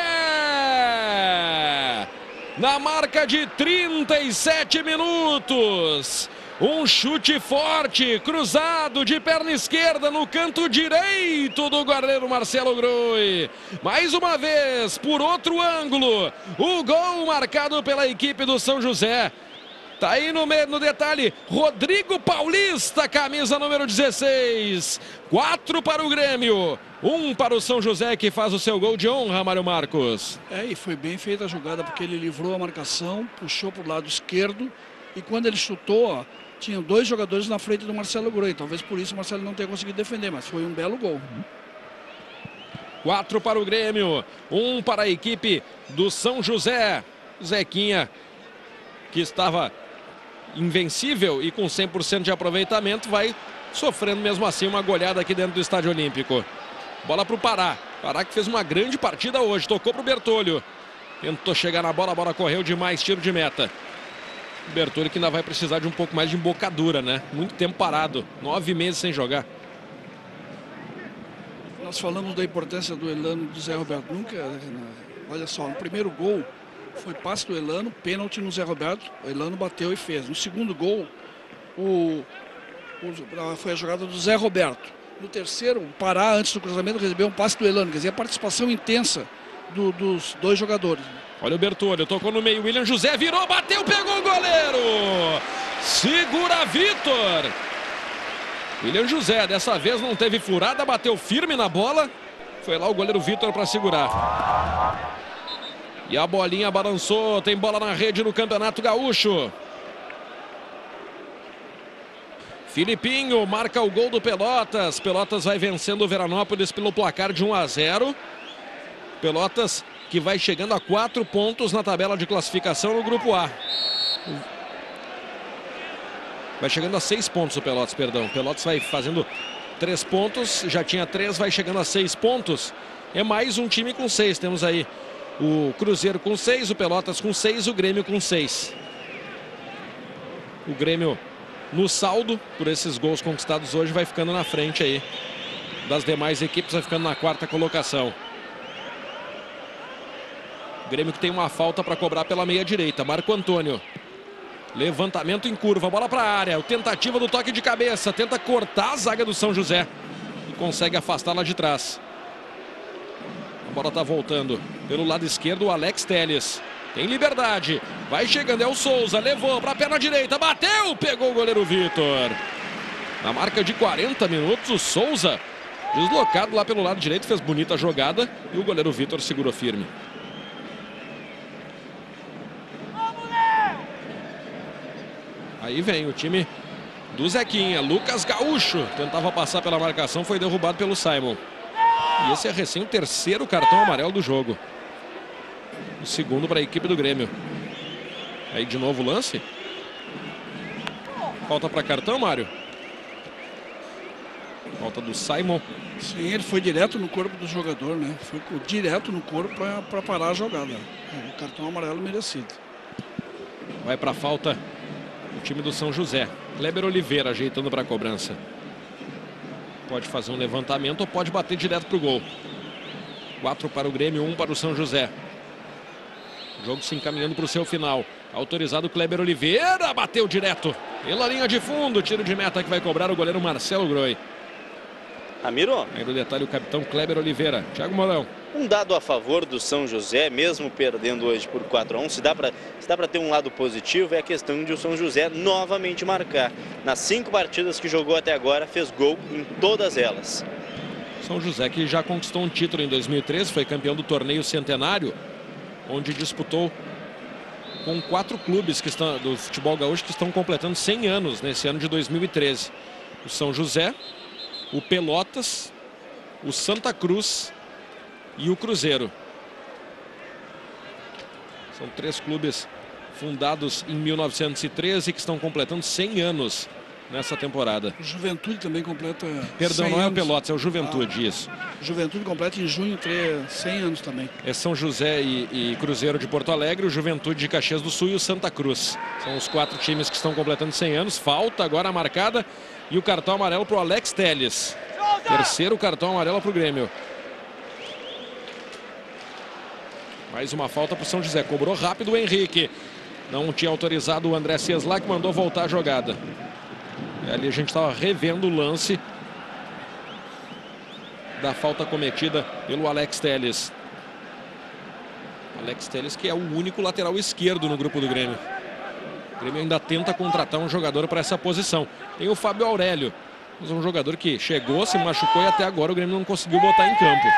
Na marca de 37 minutos. Um chute forte, cruzado de perna esquerda no canto direito do goleiro Marcelo Groi. Mais uma vez, por outro ângulo, o gol marcado pela equipe do São José. Tá aí no detalhe, Rodrigo Paulista, camisa número 16. 4 para o Grêmio, 1 para o São José, que faz o seu gol de honra, Mário Marcos. E foi bem feita a jogada, porque ele livrou a marcação, puxou para o lado esquerdo. E quando ele chutou, tinham 2 jogadores na frente do Marcelo Groi. Talvez por isso o Marcelo não tenha conseguido defender, mas foi um belo gol. 4 para o Grêmio, 1 para a equipe do São José. Zequinha, que estava invencível e com 100% de aproveitamento, vai sofrendo mesmo assim uma goleada aqui dentro do Estádio Olímpico. Bola para o Pará. Pará que fez uma grande partida hoje. Tocou para o Bertolho. Tentou chegar na bola, a bola correu demais, tiro de meta. O Bertolho que ainda vai precisar de um pouco mais de embocadura, né? Muito tempo parado, 9 meses sem jogar. Nós falamos da importância do Elano e do Zé Roberto. Nunca, olha só, no primeiro gol foi passe do Elano, pênalti no Zé Roberto. O Elano bateu e fez. No segundo gol, foi a jogada do Zé Roberto. No terceiro, o Pará, antes do cruzamento, recebeu um passe do Elano. Quer dizer, a participação intensa dos dois jogadores. Olha o Bertolho, tocou no meio, William José virou, bateu, pegou o goleiro. Segura Vitor. William José, dessa vez não teve furada, bateu firme na bola. Foi lá o goleiro Vitor para segurar. E a bolinha balançou, tem bola na rede no Campeonato Gaúcho. Filipinho marca o gol do Pelotas. Pelotas vai vencendo o Veranópolis pelo placar de 1-0. Pelotas que vai chegando a 4 pontos na tabela de classificação no Grupo A. Vai chegando a 6 pontos o Pelotas, perdão. Pelotas vai fazendo 3 pontos, já tinha 3, vai chegando a 6 pontos. É mais um time com 6. Temos aí o Cruzeiro com 6, o Pelotas com 6, o Grêmio com 6. O Grêmio no saldo, por esses gols conquistados hoje, vai ficando na frente aí das demais equipes, vai ficando na 4ª colocação. O Grêmio que tem uma falta para cobrar pela meia direita. Marco Antônio. Levantamento em curva, bola para a área. Tentativa do toque de cabeça. Tenta cortar a zaga do São José. E consegue afastar lá de trás. A bola está voltando pelo lado esquerdo, o Alex Telles. Tem liberdade. Vai chegando, é o Souza. Levou para a perna direita. Bateu, pegou o goleiro Vitor. Na marca de 40 minutos, o Souza, deslocado lá pelo lado direito, fez bonita jogada. E o goleiro Vitor segurou firme. Aí vem o time do Zequinha, Lucas Gaúcho, tentava passar pela marcação, foi derrubado pelo Simon. E esse é recém o 3º cartão amarelo do jogo. O segundo para a equipe do Grêmio. Aí de novo o lance. Falta para cartão, Mário. Falta do Simon. Sim, ele foi direto no corpo do jogador, né? Foi direto no corpo para parar a jogada. O cartão amarelo merecido. Vai para a falta o time do São José. Kleber Oliveira ajeitando para a cobrança. Pode fazer um levantamento ou pode bater direto para o gol. 4 para o Grêmio, 1 para o São José. O jogo se encaminhando para o seu final. Autorizado Kleber Oliveira, bateu direto pela linha de fundo. Tiro de meta que vai cobrar o goleiro Marcelo Groi. Ramiro. Aí no detalhe o capitão Kleber Oliveira. Thiago Molão. Um dado a favor do São José, mesmo perdendo hoje por 4-1, se dá para ter um lado positivo, é a questão de o São José novamente marcar. Nas 5 partidas que jogou até agora, fez gol em todas elas. São José que já conquistou um título em 2013, foi campeão do torneio centenário, onde disputou com 4 clubes que estão, do futebol gaúcho que estão completando 100 anos nesse ano de 2013. O São José, o Pelotas, o Santa Cruz e o Cruzeiro. São 3 clubes fundados em 1913 que estão completando 100 anos nessa temporada. O Juventude também completa. Perdão, não é o anos. Pelotas, é o Juventude, isso. Juventude completa em junho 100 anos também. É São José e Cruzeiro de Porto Alegre, o Juventude de Caxias do Sul e o Santa Cruz. São os 4 times que estão completando 100 anos. Falta agora marcada e o cartão amarelo para o Alex Telles. 3º cartão amarelo para o Grêmio. Mais uma falta para o São José. Cobrou rápido o Henrique. Não tinha autorizado o André Cieslak, que mandou voltar a jogada. E ali a gente estava revendo o lance da falta cometida pelo Alex Telles. Alex Telles que é o único lateral esquerdo no grupo do Grêmio. O Grêmio ainda tenta contratar um jogador para essa posição. Tem o Fábio Aurélio, mas um jogador que chegou, se machucou e até agora o Grêmio não conseguiu botar em campo.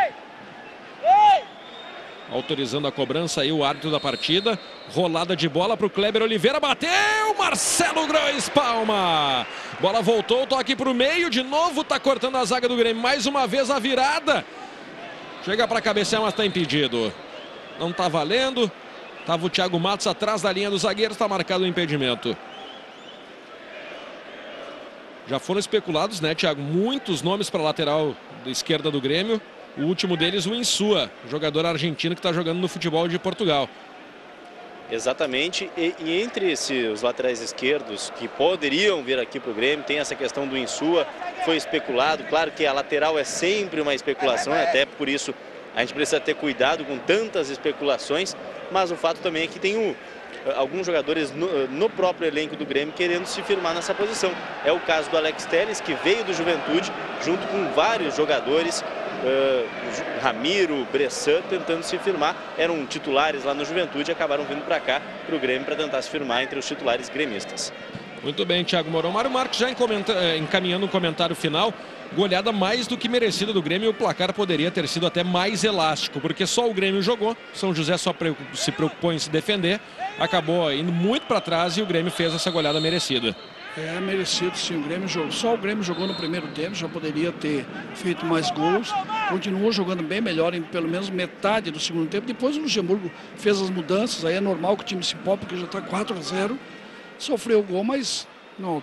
Autorizando a cobrança aí o árbitro da partida. Rolada de bola para o Kleber Oliveira. Bateu! Marcelo Grois, palma! Bola voltou, toque para o meio. De novo está cortando a zaga do Grêmio. Mais uma vez a virada. Chega para cabecear, mas está impedido. Não está valendo. Estava o Thiago Matos atrás da linha dos zagueiros. Está marcado o impedimento. Já foram especulados, né, Thiago? Muitos nomes para a lateral da esquerda do Grêmio. O último deles, o Insua, jogador argentino que está jogando no futebol de Portugal. Exatamente, e entre os laterais esquerdos que poderiam vir aqui para o Grêmio, tem essa questão do Insua, foi especulado. Claro que a lateral é sempre uma especulação, até por isso a gente precisa ter cuidado com tantas especulações, mas o fato também é que tem alguns jogadores no próprio elenco do Grêmio querendo se firmar nessa posição. É o caso do Alex Telles, que veio do Juventude, junto com vários jogadores, Ramiro, Bressan, tentando se firmar. Eram titulares lá no Juventude e acabaram vindo para cá, para o Grêmio, para tentar se firmar entre os titulares gremistas. Muito bem, Thiago Mourão. Mário Marcos já encaminhando um comentário final. Goleada mais do que merecida do Grêmio. O placar poderia ter sido até mais elástico, porque só o Grêmio jogou. São José só se preocupou em se defender. Acabou indo muito para trás e o Grêmio fez essa goleada merecida. É merecido, sim. O Grêmio jogou. Só o Grêmio jogou no primeiro tempo, já poderia ter feito mais gols. Continuou jogando bem melhor em pelo menos metade do segundo tempo. Depois o Luxemburgo fez as mudanças. Aí é normal que o time se pope, porque já está 4-0. Sofreu o gol, mas não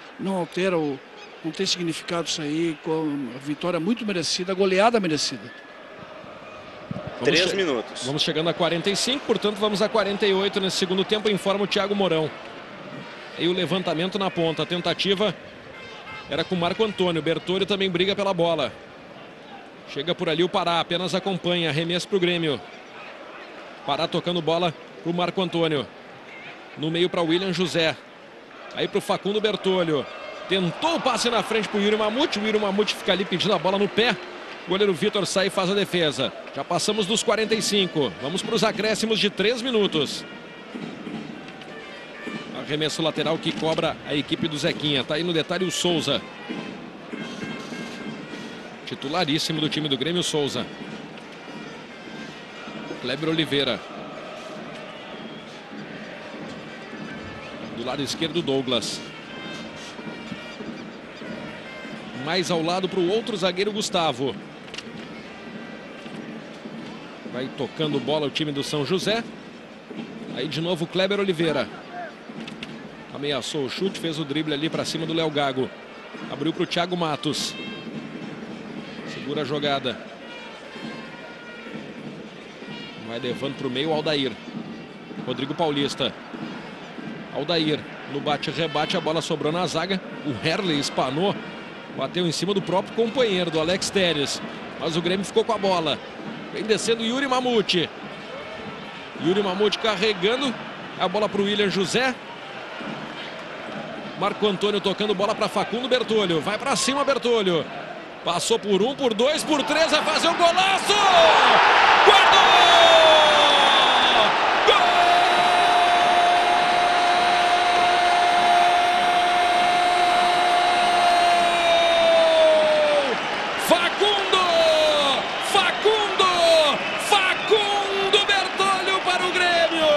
tem significado isso aí. Com a vitória muito merecida, a goleada merecida. 3 minutos. Vamos chegando a 45, portanto vamos a 48 nesse segundo tempo, informa o Thiago Mourão. E o levantamento na ponta, a tentativa era com o Marco Antônio. Bertolli também briga pela bola. Chega por ali o Pará, apenas acompanha, arremesso para o Grêmio. Pará tocando bola para o Marco Antônio. No meio para o William José. Aí para o Facundo Bertolli. Tentou o passe na frente para o Yuri Mamute. O Yuri Mamute fica ali pedindo a bola no pé. O goleiro Vitor sai e faz a defesa. Já passamos dos 45. Vamos para os acréscimos de 3 minutos. Arremesso lateral que cobra a equipe do Zequinha. Tá aí no detalhe o Souza. Titularíssimo do time do Grêmio, Souza. Kleber Oliveira. Do lado esquerdo, Douglas. Mais ao lado para o outro zagueiro, Gustavo. Vai tocando bola o time do São José. Aí de novo Kleber Oliveira. Ameaçou o chute, fez o drible ali para cima do Léo Gago. Abriu para o Thiago Matos. Segura a jogada. Vai levando para o meio o Aldair. Rodrigo Paulista. Aldair no bate-rebate, a bola sobrou na zaga. O Herley espanou. Bateu em cima do próprio companheiro, do Alex Telles. Mas o Grêmio ficou com a bola. Vem descendo Yuri Mamute. Yuri Mamute carregando. A bola para o William José. Marco Antônio tocando bola para Facundo Bertolli. Vai para cima Bertolli. Passou por 1, por 2, por 3. Vai fazer um golaço! Guardou! Facundo Bertolli para o Grêmio.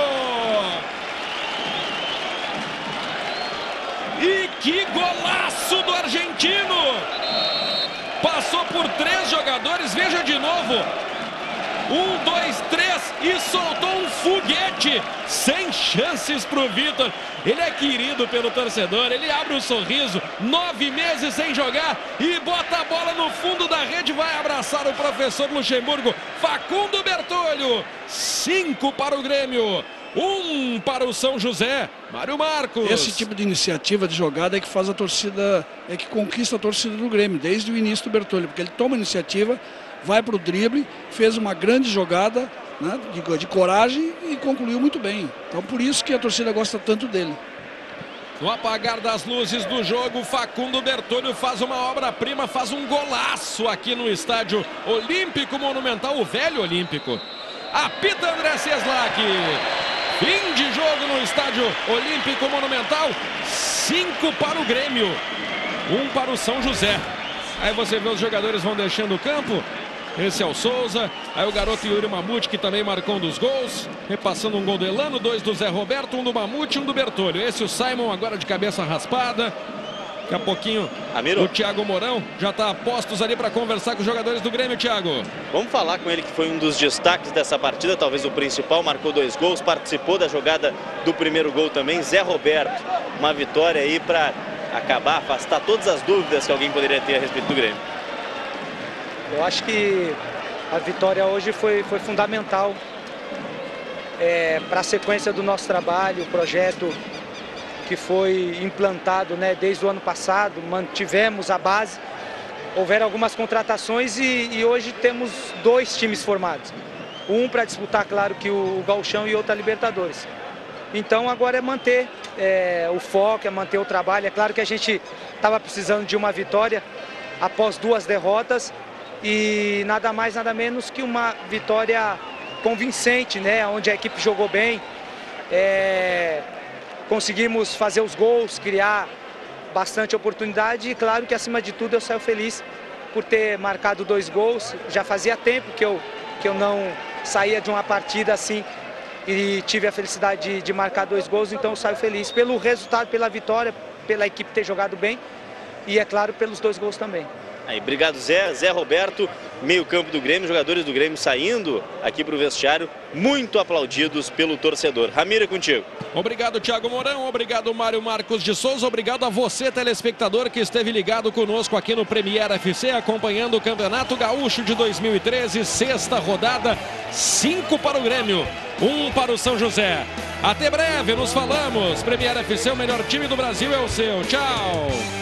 E que golaço do argentino! Passou por 3 jogadores, veja de novo. 1, 2, 3 e soltou um foguete. Sem chances para o Vitor. Ele é querido pelo torcedor, ele abre um sorriso. 9 meses sem jogar e bota a bola no fundo da rede. Vai abraçar o professor Luxemburgo. Facundo Bertolli. 5 para o Grêmio. 1 para o São José. Mário Marcos. Esse tipo de iniciativa de jogada é que faz a torcida, é que conquista a torcida do Grêmio, desde o início do Bertolli, porque ele toma a iniciativa, vai para o drible, fez uma grande jogada, né, de coragem e concluiu muito bem. Então por isso que a torcida gosta tanto dele. No apagar das luzes do jogo, Facundo Bertolli faz uma obra-prima, faz um golaço aqui no estádio Olímpico Monumental, o velho Olímpico. Apita André Cieslak. Fim de jogo no estádio Olímpico Monumental. 5 para o Grêmio, 1 para o São José. Aí você vê os jogadores vão deixando o campo. Esse é o Souza. Aí o garoto Yuri Mamute, que também marcou um dos gols. Repassando um gol do Elano, 2 do Zé Roberto, 1 do Mamute, 1 do Bertolli. Esse o Simon agora de cabeça raspada. Daqui a pouquinho Amiro. O Thiago Mourão já está a postos ali para conversar com os jogadores do Grêmio, Thiago. Vamos falar com ele, que foi um dos destaques dessa partida, talvez o principal, marcou 2 gols, participou da jogada do primeiro gol também, Zé Roberto. Uma vitória aí para acabar, afastar todas as dúvidas que alguém poderia ter a respeito do Grêmio? Eu acho que a vitória hoje foi fundamental para a sequência do nosso trabalho, o projeto que foi implantado, né, desde o ano passado, mantivemos a base, houveram algumas contratações e hoje temos 2 times formados. Um para disputar, claro, que o Gauchão e outro a Libertadores. Então agora é manter o foco, é manter o trabalho. É claro que a gente estava precisando de uma vitória após 2 derrotas e nada mais, nada menos que uma vitória convincente, né? Onde a equipe jogou bem, conseguimos fazer os gols, criar bastante oportunidade e claro que acima de tudo eu saio feliz por ter marcado 2 gols. Já fazia tempo que eu não saía de uma partida assim e tive a felicidade de marcar 2 gols, então eu saio feliz pelo resultado, pela vitória, pela equipe ter jogado bem e é claro pelos 2 gols também. Aí, obrigado Zé Roberto, meio campo do Grêmio, jogadores do Grêmio saindo aqui para o vestiário, muito aplaudidos pelo torcedor. Ramiro, é contigo. Obrigado, Thiago Mourão, obrigado, Mário Marcos de Souza, obrigado a você, telespectador, que esteve ligado conosco aqui no Premier FC, acompanhando o Campeonato Gaúcho de 2013, 6ª rodada, 5 para o Grêmio, 1 para o São José. Até breve, nos falamos. Premier FC, o melhor time do Brasil é o seu. Tchau!